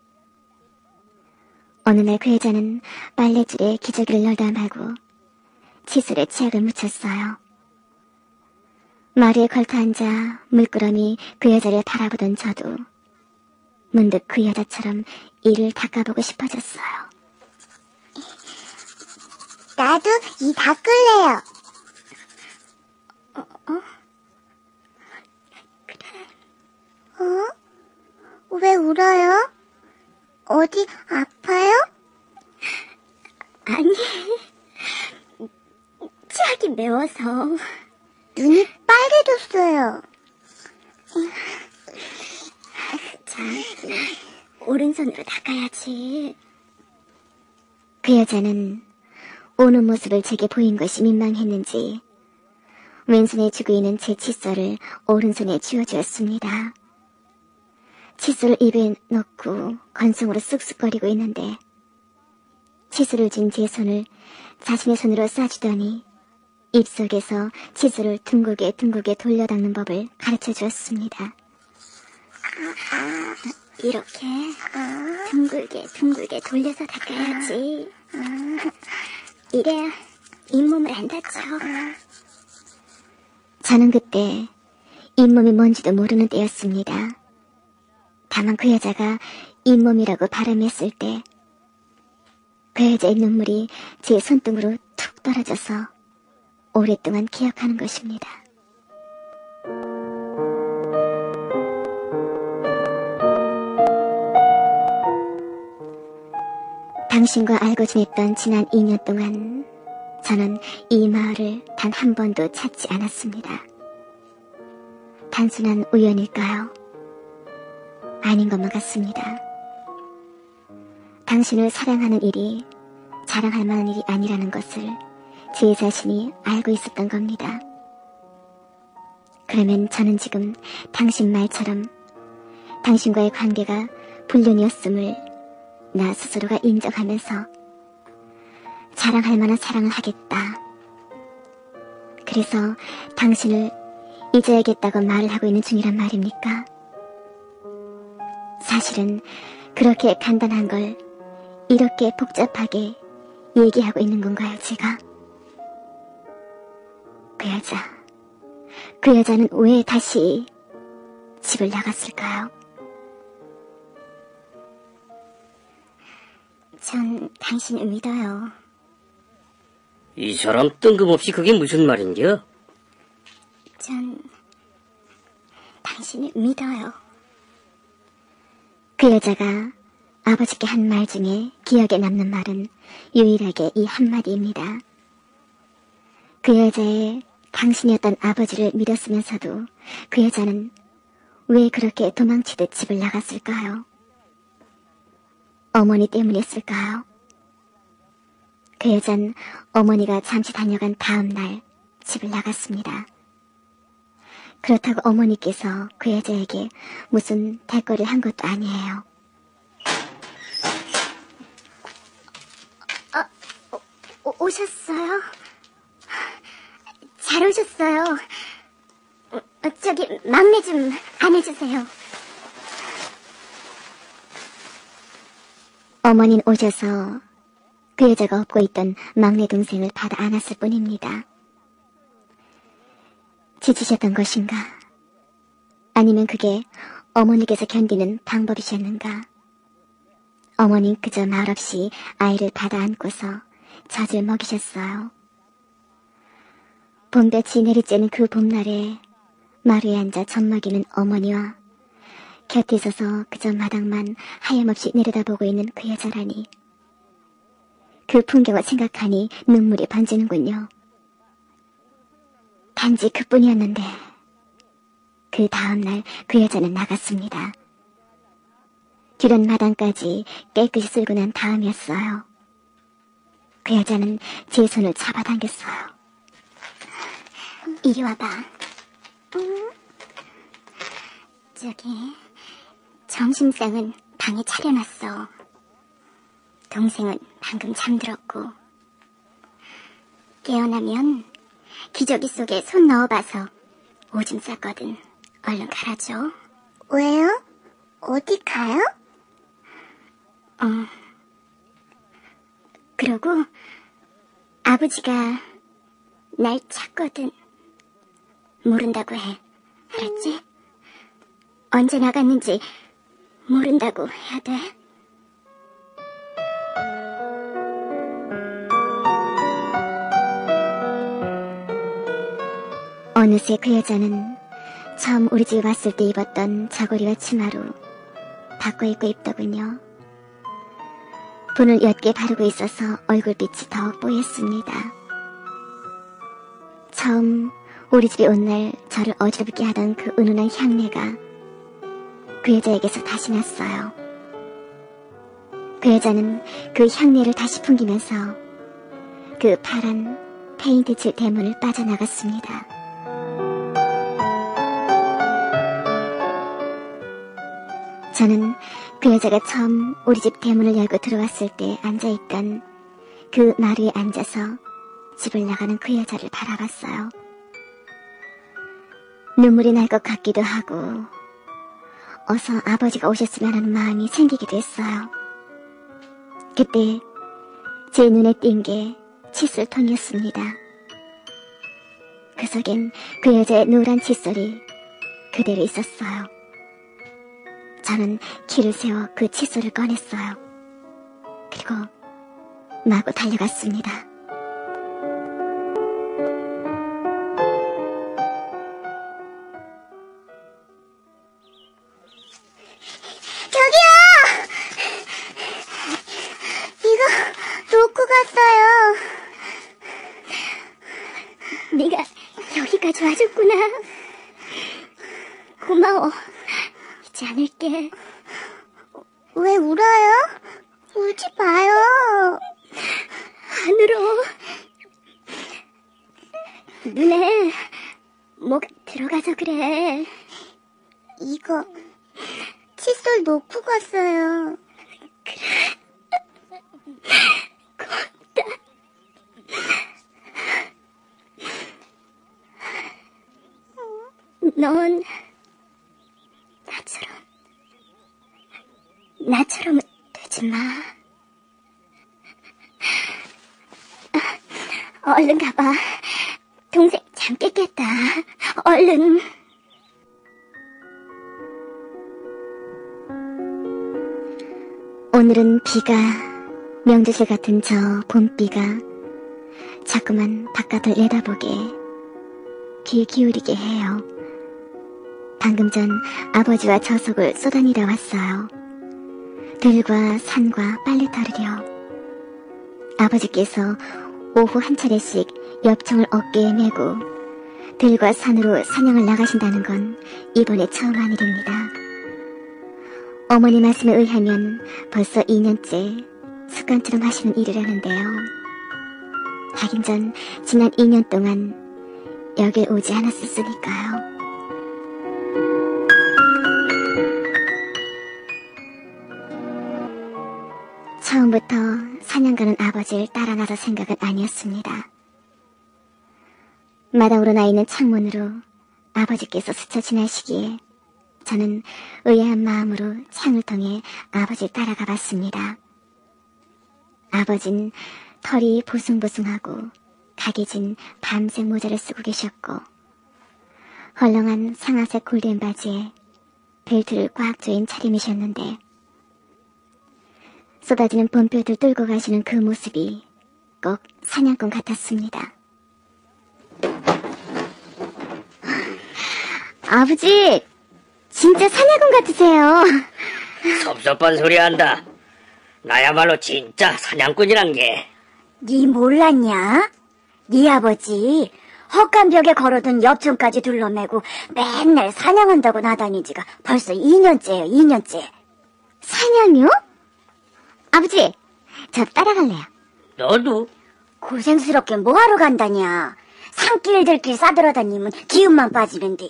어느 날 그 여자는 빨랫줄에 기저귀를 널다 말고 칫솔에 치약을 묻혔어요. 마루에 걸터 앉아 물끄러미 그 여자를 바라보던 저도 문득 그 여자처럼 이를 닦아보고 싶어졌어요. 나도 이 닦을래요. 어? 어? 그래. 어? 왜 울어요? 어디 아파요? 아니, 치약이 매워서. 눈이 빨개졌어요. 자, 오른손으로 닦아야지. 그 여자는 오는 모습을 제게 보인 것이 민망했는지 왼손에 쥐고 있는 제 칫솔을 오른손에 쥐어주었습니다. 칫솔을 입에 넣고 건성으로 쑥쑥거리고 있는데 칫솔을 쥔 제 손을 자신의 손으로 싸주더니 입속에서 칫솔을 둥글게 둥글게 돌려 닦는 법을 가르쳐 주었습니다. 이렇게 둥글게 둥글게 돌려서 닦아야지. 이래야 잇몸을 안 다쳐. 저는 그때 잇몸이 뭔지도 모르는 때였습니다. 다만 그 여자가 잇몸이라고 발음했을 때 그 여자의 눈물이 제 손등으로 툭 떨어져서 오랫동안 기억하는 것입니다. 당신과 알고 지냈던 지난 이 년 동안 저는 이 마을을 단 한 번도 찾지 않았습니다. 단순한 우연일까요? 아닌 것만 같습니다. 당신을 사랑하는 일이 자랑할 만한 일이 아니라는 것을 제 자신이 알고 있었던 겁니다. 그러면 저는 지금 당신 말처럼 당신과의 관계가 불륜이었음을 나 스스로가 인정하면서 자랑할 만한 사랑을 하겠다. 그래서 당신을 잊어야겠다고 말을 하고 있는 중이란 말입니까? 사실은 그렇게 간단한 걸 이렇게 복잡하게 얘기하고 있는 건가요, 제가? 그 여자, 그 여자는 왜 다시 집을 나갔을까요? 전 당신을 믿어요. 이 사람 뜬금없이 그게 무슨 말인겨? 전 당신을 믿어요. 그 여자가 아버지께 한 말 중에 기억에 남는 말은 유일하게 이 한마디입니다. 그 여자의 당신이었던 아버지를 믿었으면서도 그 여자는 왜 그렇게 도망치듯 집을 나갔을까요? 어머니 때문이었을까요? 그 여잔 어머니가 잠시 다녀간 다음 날 집을 나갔습니다. 그렇다고 어머니께서 그 여자에게 무슨 대꾸를 한 것도 아니에요. 어, 오, 오셨어요? 잘 오셨어요. 어, 저기 막내 좀 안아주세요. 어머니는 오셔서 그 여자가 업고 있던 막내 동생을 받아 안았을 뿐입니다. 지치셨던 것인가? 아니면 그게 어머니께서 견디는 방법이셨는가? 어머니는 그저 말없이 아이를 받아 안고서 젖을 먹이셨어요. 봄볕이 내리쬐는 그 봄날에 마루에 앉아 젖 먹이는 어머니와 곁에 서서 그저 마당만 하염없이 내려다보고 있는 그 여자라니. 그 풍경을 생각하니 눈물이 번지는군요. 단지 그뿐이었는데 그 다음날 그 여자는 나갔습니다. 뒤른 마당까지 깨끗이 쓸고 난 다음이었어요. 그 여자는 제 손을 잡아당겼어요. 이리 와봐. 응? 저기 점심상은 방에 차려놨어. 동생은 방금 잠들었고 깨어나면 기저귀 속에 손 넣어봐서 오줌 쌌거든. 얼른 갈아줘. 왜요? 어디 가요? 어. 그러고 아버지가 날 찾거든. 모른다고 해. 알았지? 언제 나갔는지 모른다고 해야 돼. 어느새 그 여자는 처음 우리 집에 왔을 때 입었던 저고리와 치마로 바꿔 입고 입더군요. 분을 옅게 바르고 있어서 얼굴빛이 더 뽀였습니다. 처음 우리 집에 온 날 저를 어지럽게 하던 그 은은한 향내가 그 여자에게서 다시 났어요. 그 여자는 그 향내를 다시 풍기면서 그 파란 페인트칠 대문을 빠져나갔습니다. 저는 그 여자가 처음 우리 집 대문을 열고 들어왔을 때 앉아있던 그 마루에 앉아서 집을 나가는 그 여자를 바라봤어요. 눈물이 날 것 같기도 하고 어서 아버지가 오셨으면 하는 마음이 생기기도 했어요. 그때 제 눈에 띈 게 칫솔통이었습니다. 그 속엔 그 여자의 노란 칫솔이 그대로 있었어요. 저는 키를 세워 그 칫솔을 꺼냈어요. 그리고 마구 달려갔습니다. 저기요! 이거 놓고 갔어요. 네가 여기까지 와줬구나. 고마워. 잊지 않을게. 왜 울어요? 울지 마요. 안 울어. 눈에 뭐가 들어가서 그래. 이거 칫솔 놓고 갔어요. 고맙다. 넌 나처럼 나처럼은 되지 마. 얼른 가봐. 동생 잠깼겠다. 얼른. 오늘은 비가 명주새 같은 저 봄비가 자꾸만 바깥을 내다보게 귀 기울이게 해요. 방금 전 아버지와 저속을 쏘다니다 왔어요. 들과 산과 빨래 털으려. 아버지께서 오후 한 차례씩 엽총을 어깨에 메고 들과 산으로 사냥을 나가신다는 건 이번에 처음 한 일입니다. 어머니 말씀에 의하면 벌써 이 년째 습관처럼 하시는 일을 하는데요. 하긴 전 지난 이 년 동안 여길 오지 않았었으니까요. 처음부터 사냥 가는 아버지를 따라 나설 생각은 아니었습니다. 마당으로 나 있는 창문으로 아버지께서 스쳐 지나시기에 저는 의아한 마음으로 창을 통해 아버지를 따라가 봤습니다. 아버진 털이 보숭보숭하고 각이 진 밤색 모자를 쓰고 계셨고 헐렁한 상아색 골덴 바지에 벨트를 꽉 조인 차림이셨는데 쏟아지는 봄볕을 뚫고 가시는 그 모습이 꼭 사냥꾼 같았습니다. 아버지, 진짜 사냥꾼 같으세요. 섭섭한 소리 한다. 나야말로 진짜 사냥꾼이란 게. 네 몰랐냐? 네 아버지 헛간 벽에 걸어둔 엽총까지 둘러매고 맨날 사냥한다고 나다니지가 벌써 이 년째예요, 이 년째. 사냥이요? 아버지, 저 따라갈래요. 너도? 고생스럽게 뭐하러 간다냐. 산길 들길 싸돌아다니면 기운만 빠지는데.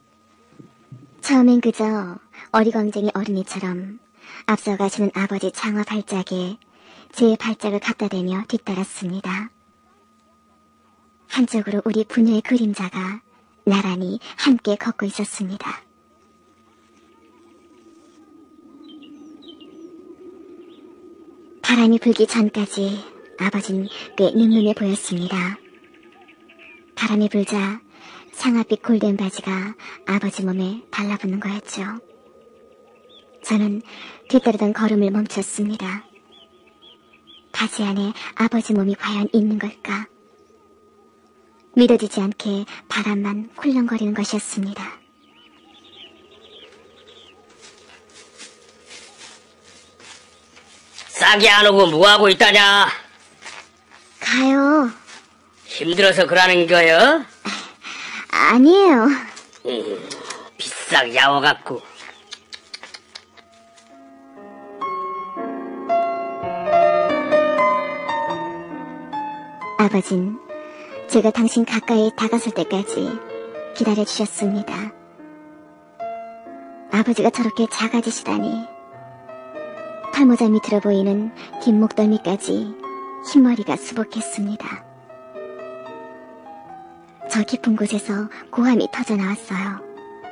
처음엔 그저 어리광쟁이 어린이처럼 앞서가시는 아버지 장화 발짝에 제 발짝을 갖다 대며 뒤따랐습니다. 한쪽으로 우리 부녀의 그림자가 나란히 함께 걷고 있었습니다. 바람이 불기 전까지 아버지는 꽤 늠름해 보였습니다. 바람이 불자 상아빛 골덴 바지가 아버지 몸에 달라붙는 거였죠. 저는 뒤따르던 걸음을 멈췄습니다. 바지 안에 아버지 몸이 과연 있는 걸까? 믿어지지 않게 바람만 훌렁거리는 것이었습니다. 싸게 안 오고 뭐하고 있다냐? 가요. 힘들어서 그러는 거요? 아니에요. 음, 비싹 야워갖고. 아버진 제가 당신 가까이 다가설 때까지 기다려주셨습니다. 아버지가 저렇게 작아지시다니. 털모자 밑으로 보이는 긴 목덜미까지 흰머리가 수북했습니다. 저 깊은 곳에서 고함이 터져나왔어요.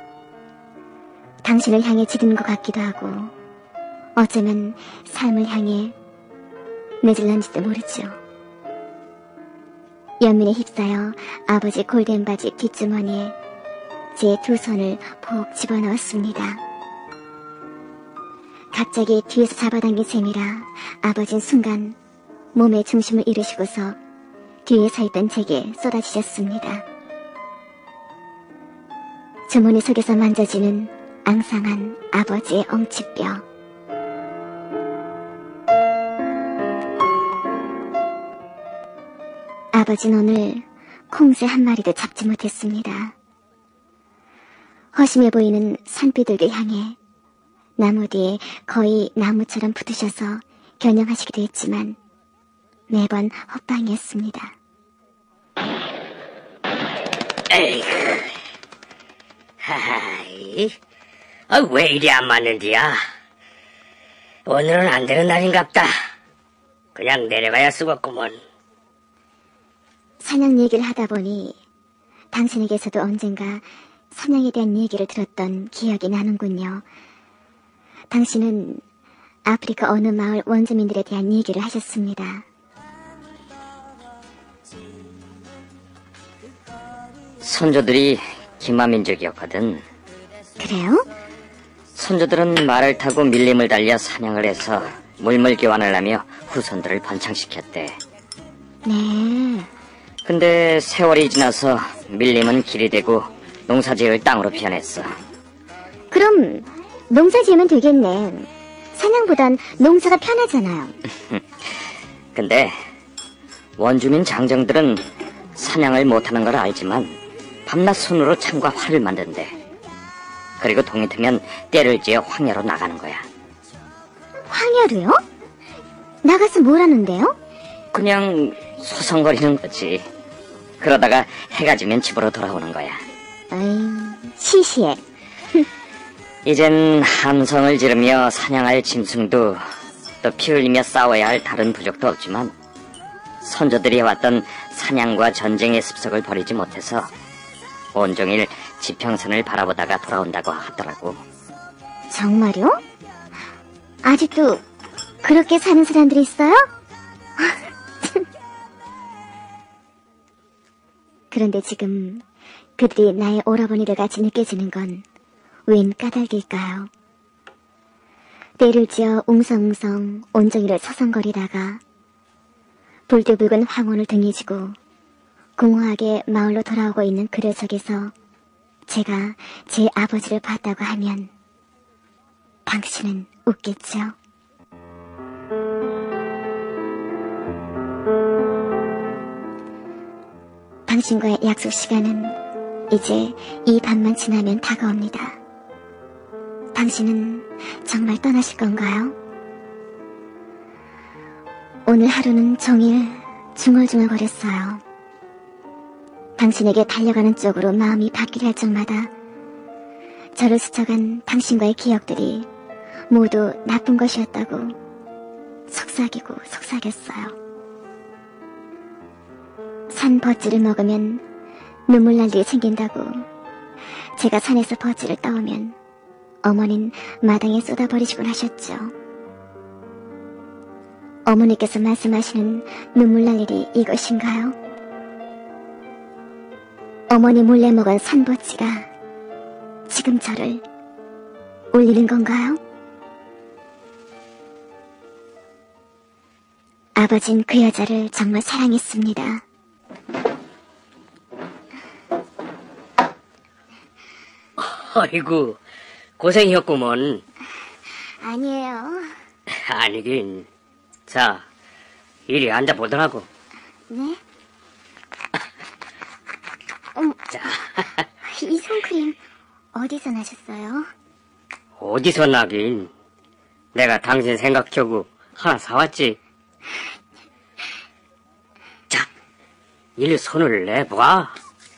당신을 향해 지르는 것 같기도 하고 어쩌면 삶을 향해 내질렀는지도 모르죠. 연민에 휩싸여 아버지 골덴 바지 뒷주머니에 제 두 손을 푹 집어넣었습니다. 갑자기 뒤에서 잡아당긴 셈이라 아버진 순간 몸의 중심을 잃으시고서 뒤에 서 있던 제게 쏟아지셨습니다. 주머니 속에서 만져지는 앙상한 아버지의 엉치뼈. 아버지는 오늘 콩새 한 마리도 잡지 못했습니다. 허심해 보이는 산비둘기 향해 나무 뒤에 거의 나무처럼 붙으셔서 겨냥하시기도 했지만 매번 헛방이었습니다. 에이구, 하하이, 아, 왜 이리 안 맞는디야? 오늘은 안 되는 날인갑다. 그냥 내려가야 쓰겠구먼. 사냥 얘기를 하다 보니 당신에게서도 언젠가 사냥에 대한 얘기를 들었던 기억이 나는군요. 당신은 아프리카 어느 마을 원주민들에 대한 얘기를 하셨습니다. 선조들이 기마민족이었거든. 그래요? 선조들은 말을 타고 밀림을 달려 사냥을 해서 물물 교환을 하며 후손들을 번창시켰대. 네. 근데 세월이 지나서 밀림은 길이 되고 농사지을 땅으로 변했어. 그럼 농사 지으면 되겠네. 사냥보단 농사가 편하잖아요. 근데 원주민 장정들은 사냥을 못하는 걸 알지만 밤낮 손으로 창과 활을 만든대. 그리고 동이 트면 떼를 지어 황야로 나가는 거야. 황야로요? 나가서 뭘 하는데요? 그냥 소송거리는 거지. 그러다가 해가 지면 집으로 돌아오는 거야. 에이, 시시해. 이젠 함성을 지르며 사냥할 짐승도 또 피 흘리며 싸워야 할 다른 부족도 없지만 선조들이 해왔던 사냥과 전쟁의 습속을 버리지 못해서 온종일 지평선을 바라보다가 돌아온다고 하더라고. 정말요? 아직도 그렇게 사는 사람들이 있어요? 그런데 지금 그들이 나의 오라버니를 같이 느껴지는 건 웬 까닭일까요? 때를 지어 웅성웅성 온종일을 서성거리다가 불때붉은 황혼을 등에 지고 공허하게 마을로 돌아오고 있는 그들 속에서 제가 제 아버지를 봤다고 하면 당신은 웃겠죠? 당신과의 약속 시간은 이제 이 밤만 지나면 다가옵니다. 당신은 정말 떠나실 건가요? 오늘 하루는 종일 중얼중얼거렸어요. 당신에게 달려가는 쪽으로 마음이 바뀌려 할 적마다 저를 스쳐간 당신과의 기억들이 모두 나쁜 것이었다고 속삭이고 속삭였어요. 산 버찌를 먹으면 눈물 날 일이 생긴다고 제가 산에서 버찌를 따오면 어머니는 마당에 쏟아버리시곤 하셨죠. 어머니께서 말씀하시는 눈물 날 일이 이것인가요? 어머니 몰래 먹은 산버찌가 지금 저를 울리는 건가요? 아버진 그 여자를 정말 사랑했습니다. 아이고, 고생이었구먼. 아니에요. 아니긴. 자, 이리 앉아보더라고. 네? 어머, 자, 이 손크림 어디서 나셨어요? 어디서 나긴. 내가 당신 생각하고 하나 사왔지. 자, 일로 손을 내봐.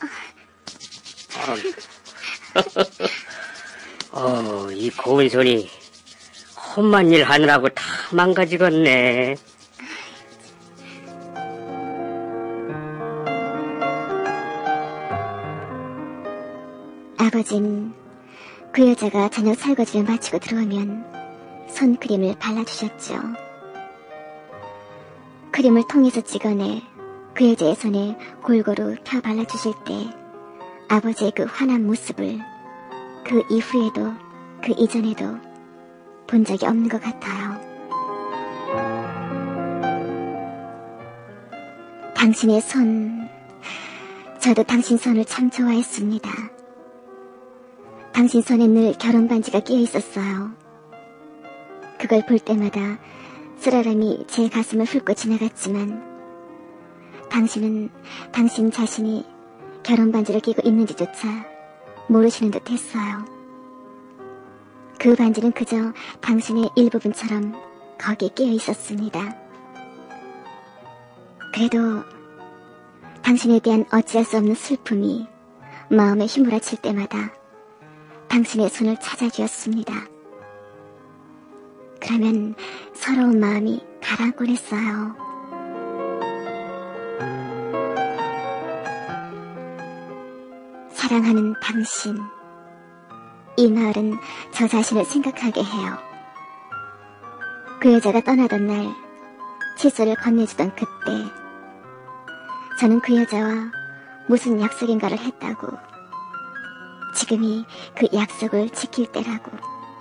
어, 이 고운 손이 험한 일 하느라고 다 망가지겠네. 아버진 그 여자가 저녁 설거지를 마치고 들어오면 손크림을 발라주셨죠. 크림을 통에서 찍어내 그 여자의 손에 골고루 펴 발라주실 때 아버지의 그 환한 모습을 그 이후에도 그 이전에도 본 적이 없는 것 같아요. 당신의 손, 저도 당신 손을 참 좋아했습니다. 당신 손에 늘 결혼 반지가 끼어 있었어요. 그걸 볼 때마다 쓰라림이 제 가슴을 훑고 지나갔지만 당신은 당신 자신이 결혼 반지를 끼고 있는지조차 모르시는 듯 했어요. 그 반지는 그저 당신의 일부분처럼 거기에 끼어 있었습니다. 그래도 당신에 대한 어찌할 수 없는 슬픔이 마음에 휘몰아칠 때마다 당신의 손을 찾아주었습니다. 그러면 서러운 마음이 가라앉곤 했어요. 사랑하는 당신, 이 말은 저 자신을 생각하게 해요. 그 여자가 떠나던 날 칫솔을 건네주던 그때 저는 그 여자와 무슨 약속인가를 했다고, 지금이 그 약속을 지킬 때라고.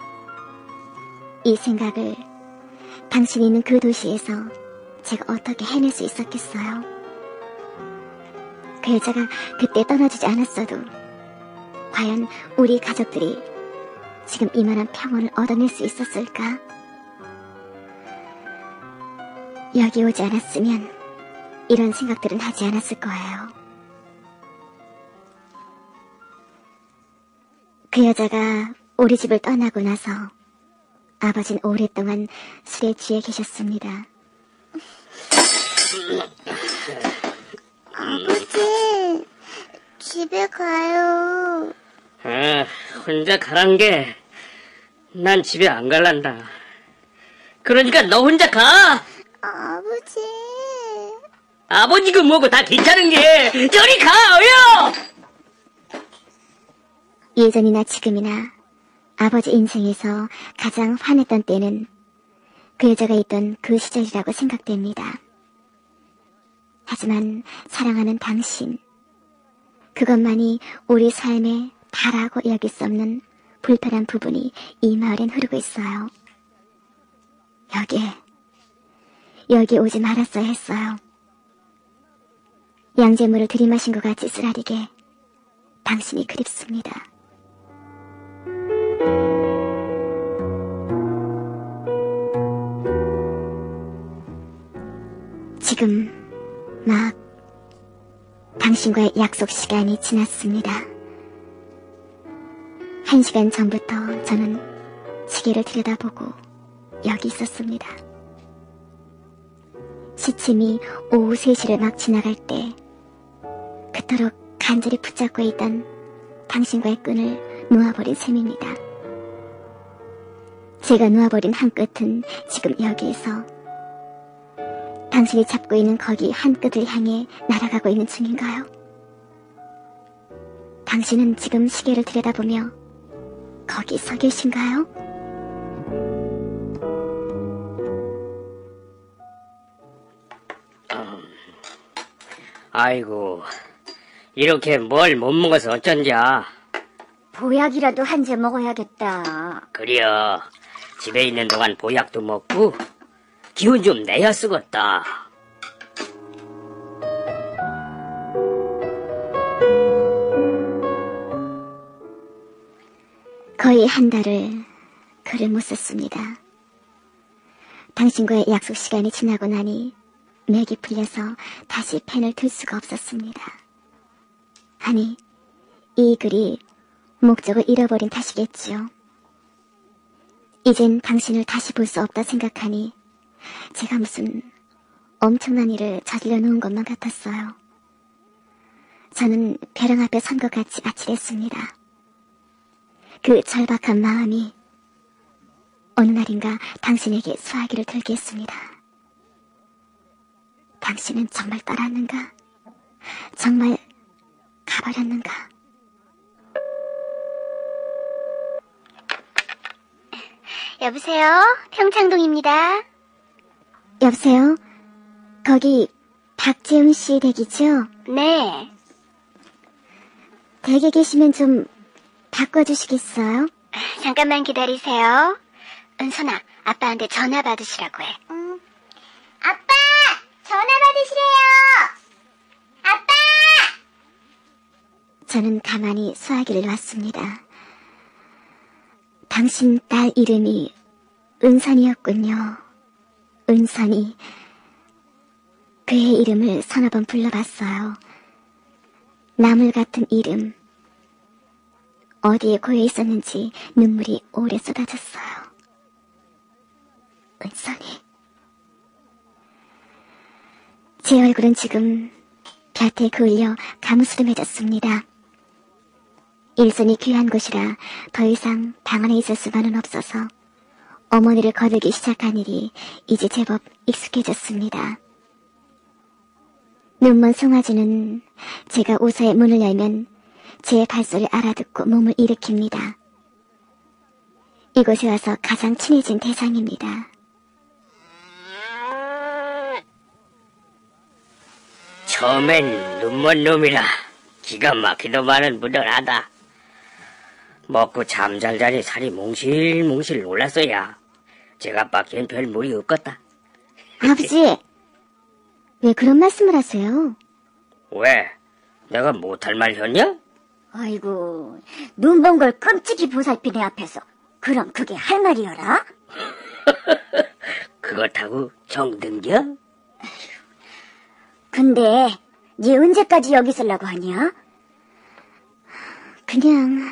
이 생각을 당신이 있는 그 도시에서 제가 어떻게 해낼 수 있었겠어요? 그 여자가 그때 떠나주지 않았어도 과연 우리 가족들이 지금 이만한 평온을 얻어낼 수 있었을까? 여기 오지 않았으면 이런 생각들은 하지 않았을 거예요. 그 여자가 우리 집을 떠나고 나서 아버지는 오랫동안 술에 취해 계셨습니다. 아버지, 집에 가요. 아, 혼자 가란 게, 난 집에 안 갈란다. 그러니까 너 혼자 가! 아버지. 아버지고 뭐고 다 괜찮은 게, 저리 가, 어여! 예전이나 지금이나 아버지 인생에서 가장 화냈던 때는 그 여자가 있던 그 시절이라고 생각됩니다. 하지만 사랑하는 당신, 그것만이 우리 삶의 다라고 여길 수 없는 불편한 부분이 이 마을엔 흐르고 있어요. 여기에, 여기에 오지 말았어야 했어요. 양재물을 들이마신 것 같이 쓰라리게 당신이 그립습니다. 지금 막 당신과의 약속 시간이 지났습니다. 한 시간 전부터 저는 시계를 들여다보고 여기 있었습니다. 시침이 오후 세 시를 막 지나갈 때 그토록 간절히 붙잡고 있던 당신과의 끈을 놓아버린 셈입니다. 제가 놓아버린 한 끝은 지금 여기에서 당신이 잡고 있는 거기 한 끝을 향해 날아가고 있는 중인가요? 당신은 지금 시계를 들여다보며 거기 서 계신가요? 음, 아이고, 이렇게 뭘 못 먹어서 어쩐냐. 보약이라도 한 재 먹어야겠다. 그려, 집에 있는 동안 보약도 먹고 기운 좀 내야 쓰겄다. 거의 한 달을 글을 못 썼습니다. 당신과의 약속 시간이 지나고 나니 맥이 풀려서 다시 펜을 들 수가 없었습니다. 아니, 이 글이 목적을 잃어버린 탓이겠지요. 이젠 당신을 다시 볼 수 없다 생각하니 제가 무슨 엄청난 일을 저질러 놓은 것만 같았어요. 저는 벼랑 앞에 선 것 같이 아찔했습니다. 그 절박한 마음이 어느 날인가 당신에게 수화기를 들게 했습니다. 당신은 정말 떠났는가? 정말 가버렸는가? 여보세요? 평창동입니다. 여보세요? 거기 박재훈 씨 댁이죠? 네. 댁에 계시면 좀 바꿔주시겠어요? 잠깐만 기다리세요. 은선아, 아빠한테 전화 받으시라고 해. 응. 아빠! 전화 받으시래요! 아빠! 저는 가만히 수화기를 놨습니다. 당신 딸 이름이 은선이었군요. 은선이. 그의 이름을 서너 번 불러봤어요. 나물 같은 이름. 어디에 고여 있었는지 눈물이 오래 쏟아졌어요. 은선이. 제 얼굴은 지금 볕에 그을려 가무스름해졌습니다. 일손이 귀한 곳이라 더 이상 방 안에 있을 수만은 없어서 어머니를 거들기 시작한 일이 이제 제법 익숙해졌습니다. 눈먼 송아지는 제가 우서의 문을 열면 제 발소리를 알아듣고 몸을 일으킵니다. 이곳에 와서 가장 친해진 대상입니다. 처음엔 눈먼 놈이라 기가 막히더만은 무던하다. 먹고 잠잘자니 살이 몽실몽실 놀랐어야. 제가 밖엔 별 무리 없겠다. 아버지, 왜 그런 말씀을 하세요? 왜? 내가 못할 말 했냐? 아이고, 눈 본 걸 끔찍이 보살피 내 앞에서. 그럼 그게 할 말이여라? 그렇다고 정든겨? 근데 네 언제까지 여기 있으려고 하냐? 그냥...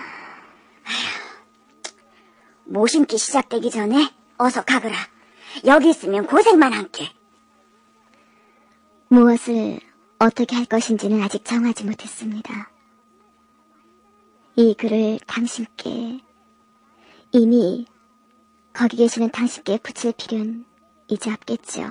모심기 시작되기 전에 어서 가거라. 여기 있으면 고생만 함께. 무엇을 어떻게 할 것인지는 아직 정하지 못했습니다. 이 글을 당신께, 이미 거기 계시는 당신께 붙일 필요는 이제 없겠죠.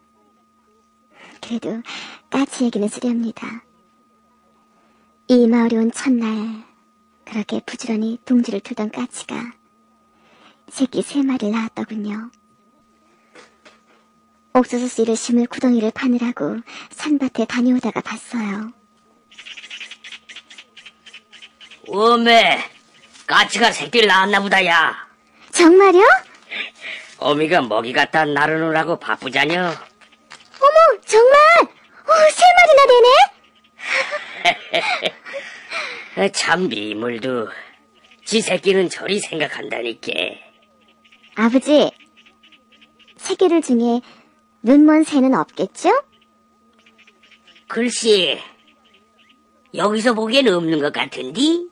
그래도 까치 얘기는 쓰렵니다. 이 마을에 온 첫날 그렇게 부지런히 둥지를 틀던 까치가 새끼 세 마리를 낳았더군요. 옥수수 씨를 심을 구덩이를 파느라고 산밭에 다녀오다가 봤어요. 어메, 까치가 새끼를 낳았나 보다야. 정말요? 어미가 먹이 갖다 나르느라고 바쁘자녀. 어머, 정말! 어, 세 마리나 되네? 참 미물도 지 새끼는 저리 생각한다니까. 아버지, 새끼들 중에 눈먼 새는 없겠죠? 글쎄, 여기서 보기엔 없는 것 같은디?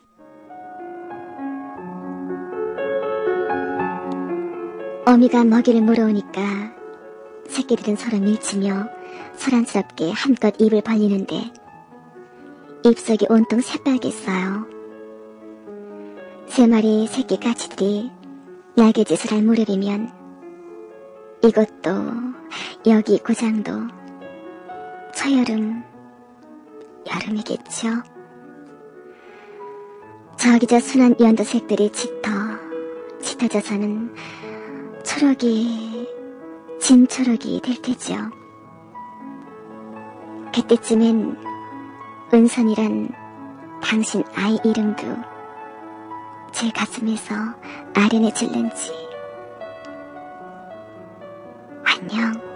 어미가 먹이를 물어오니까 새끼들은 서로 밀치며 소란스럽게 한껏 입을 벌리는데 입속이 온통 새빨겠어요. 세 마리 새끼 까치들이 날개짓을 할 무렵이면 이것도 여기 고장도 초여름 여름이겠죠. 저기 저 순한 연두색들이 짙어 짙어져서는 초록이 진초록이 될 테죠. 그때쯤엔 은선이란 당신 아이 이름도 제 가슴에서 아련해질는지. 안녕.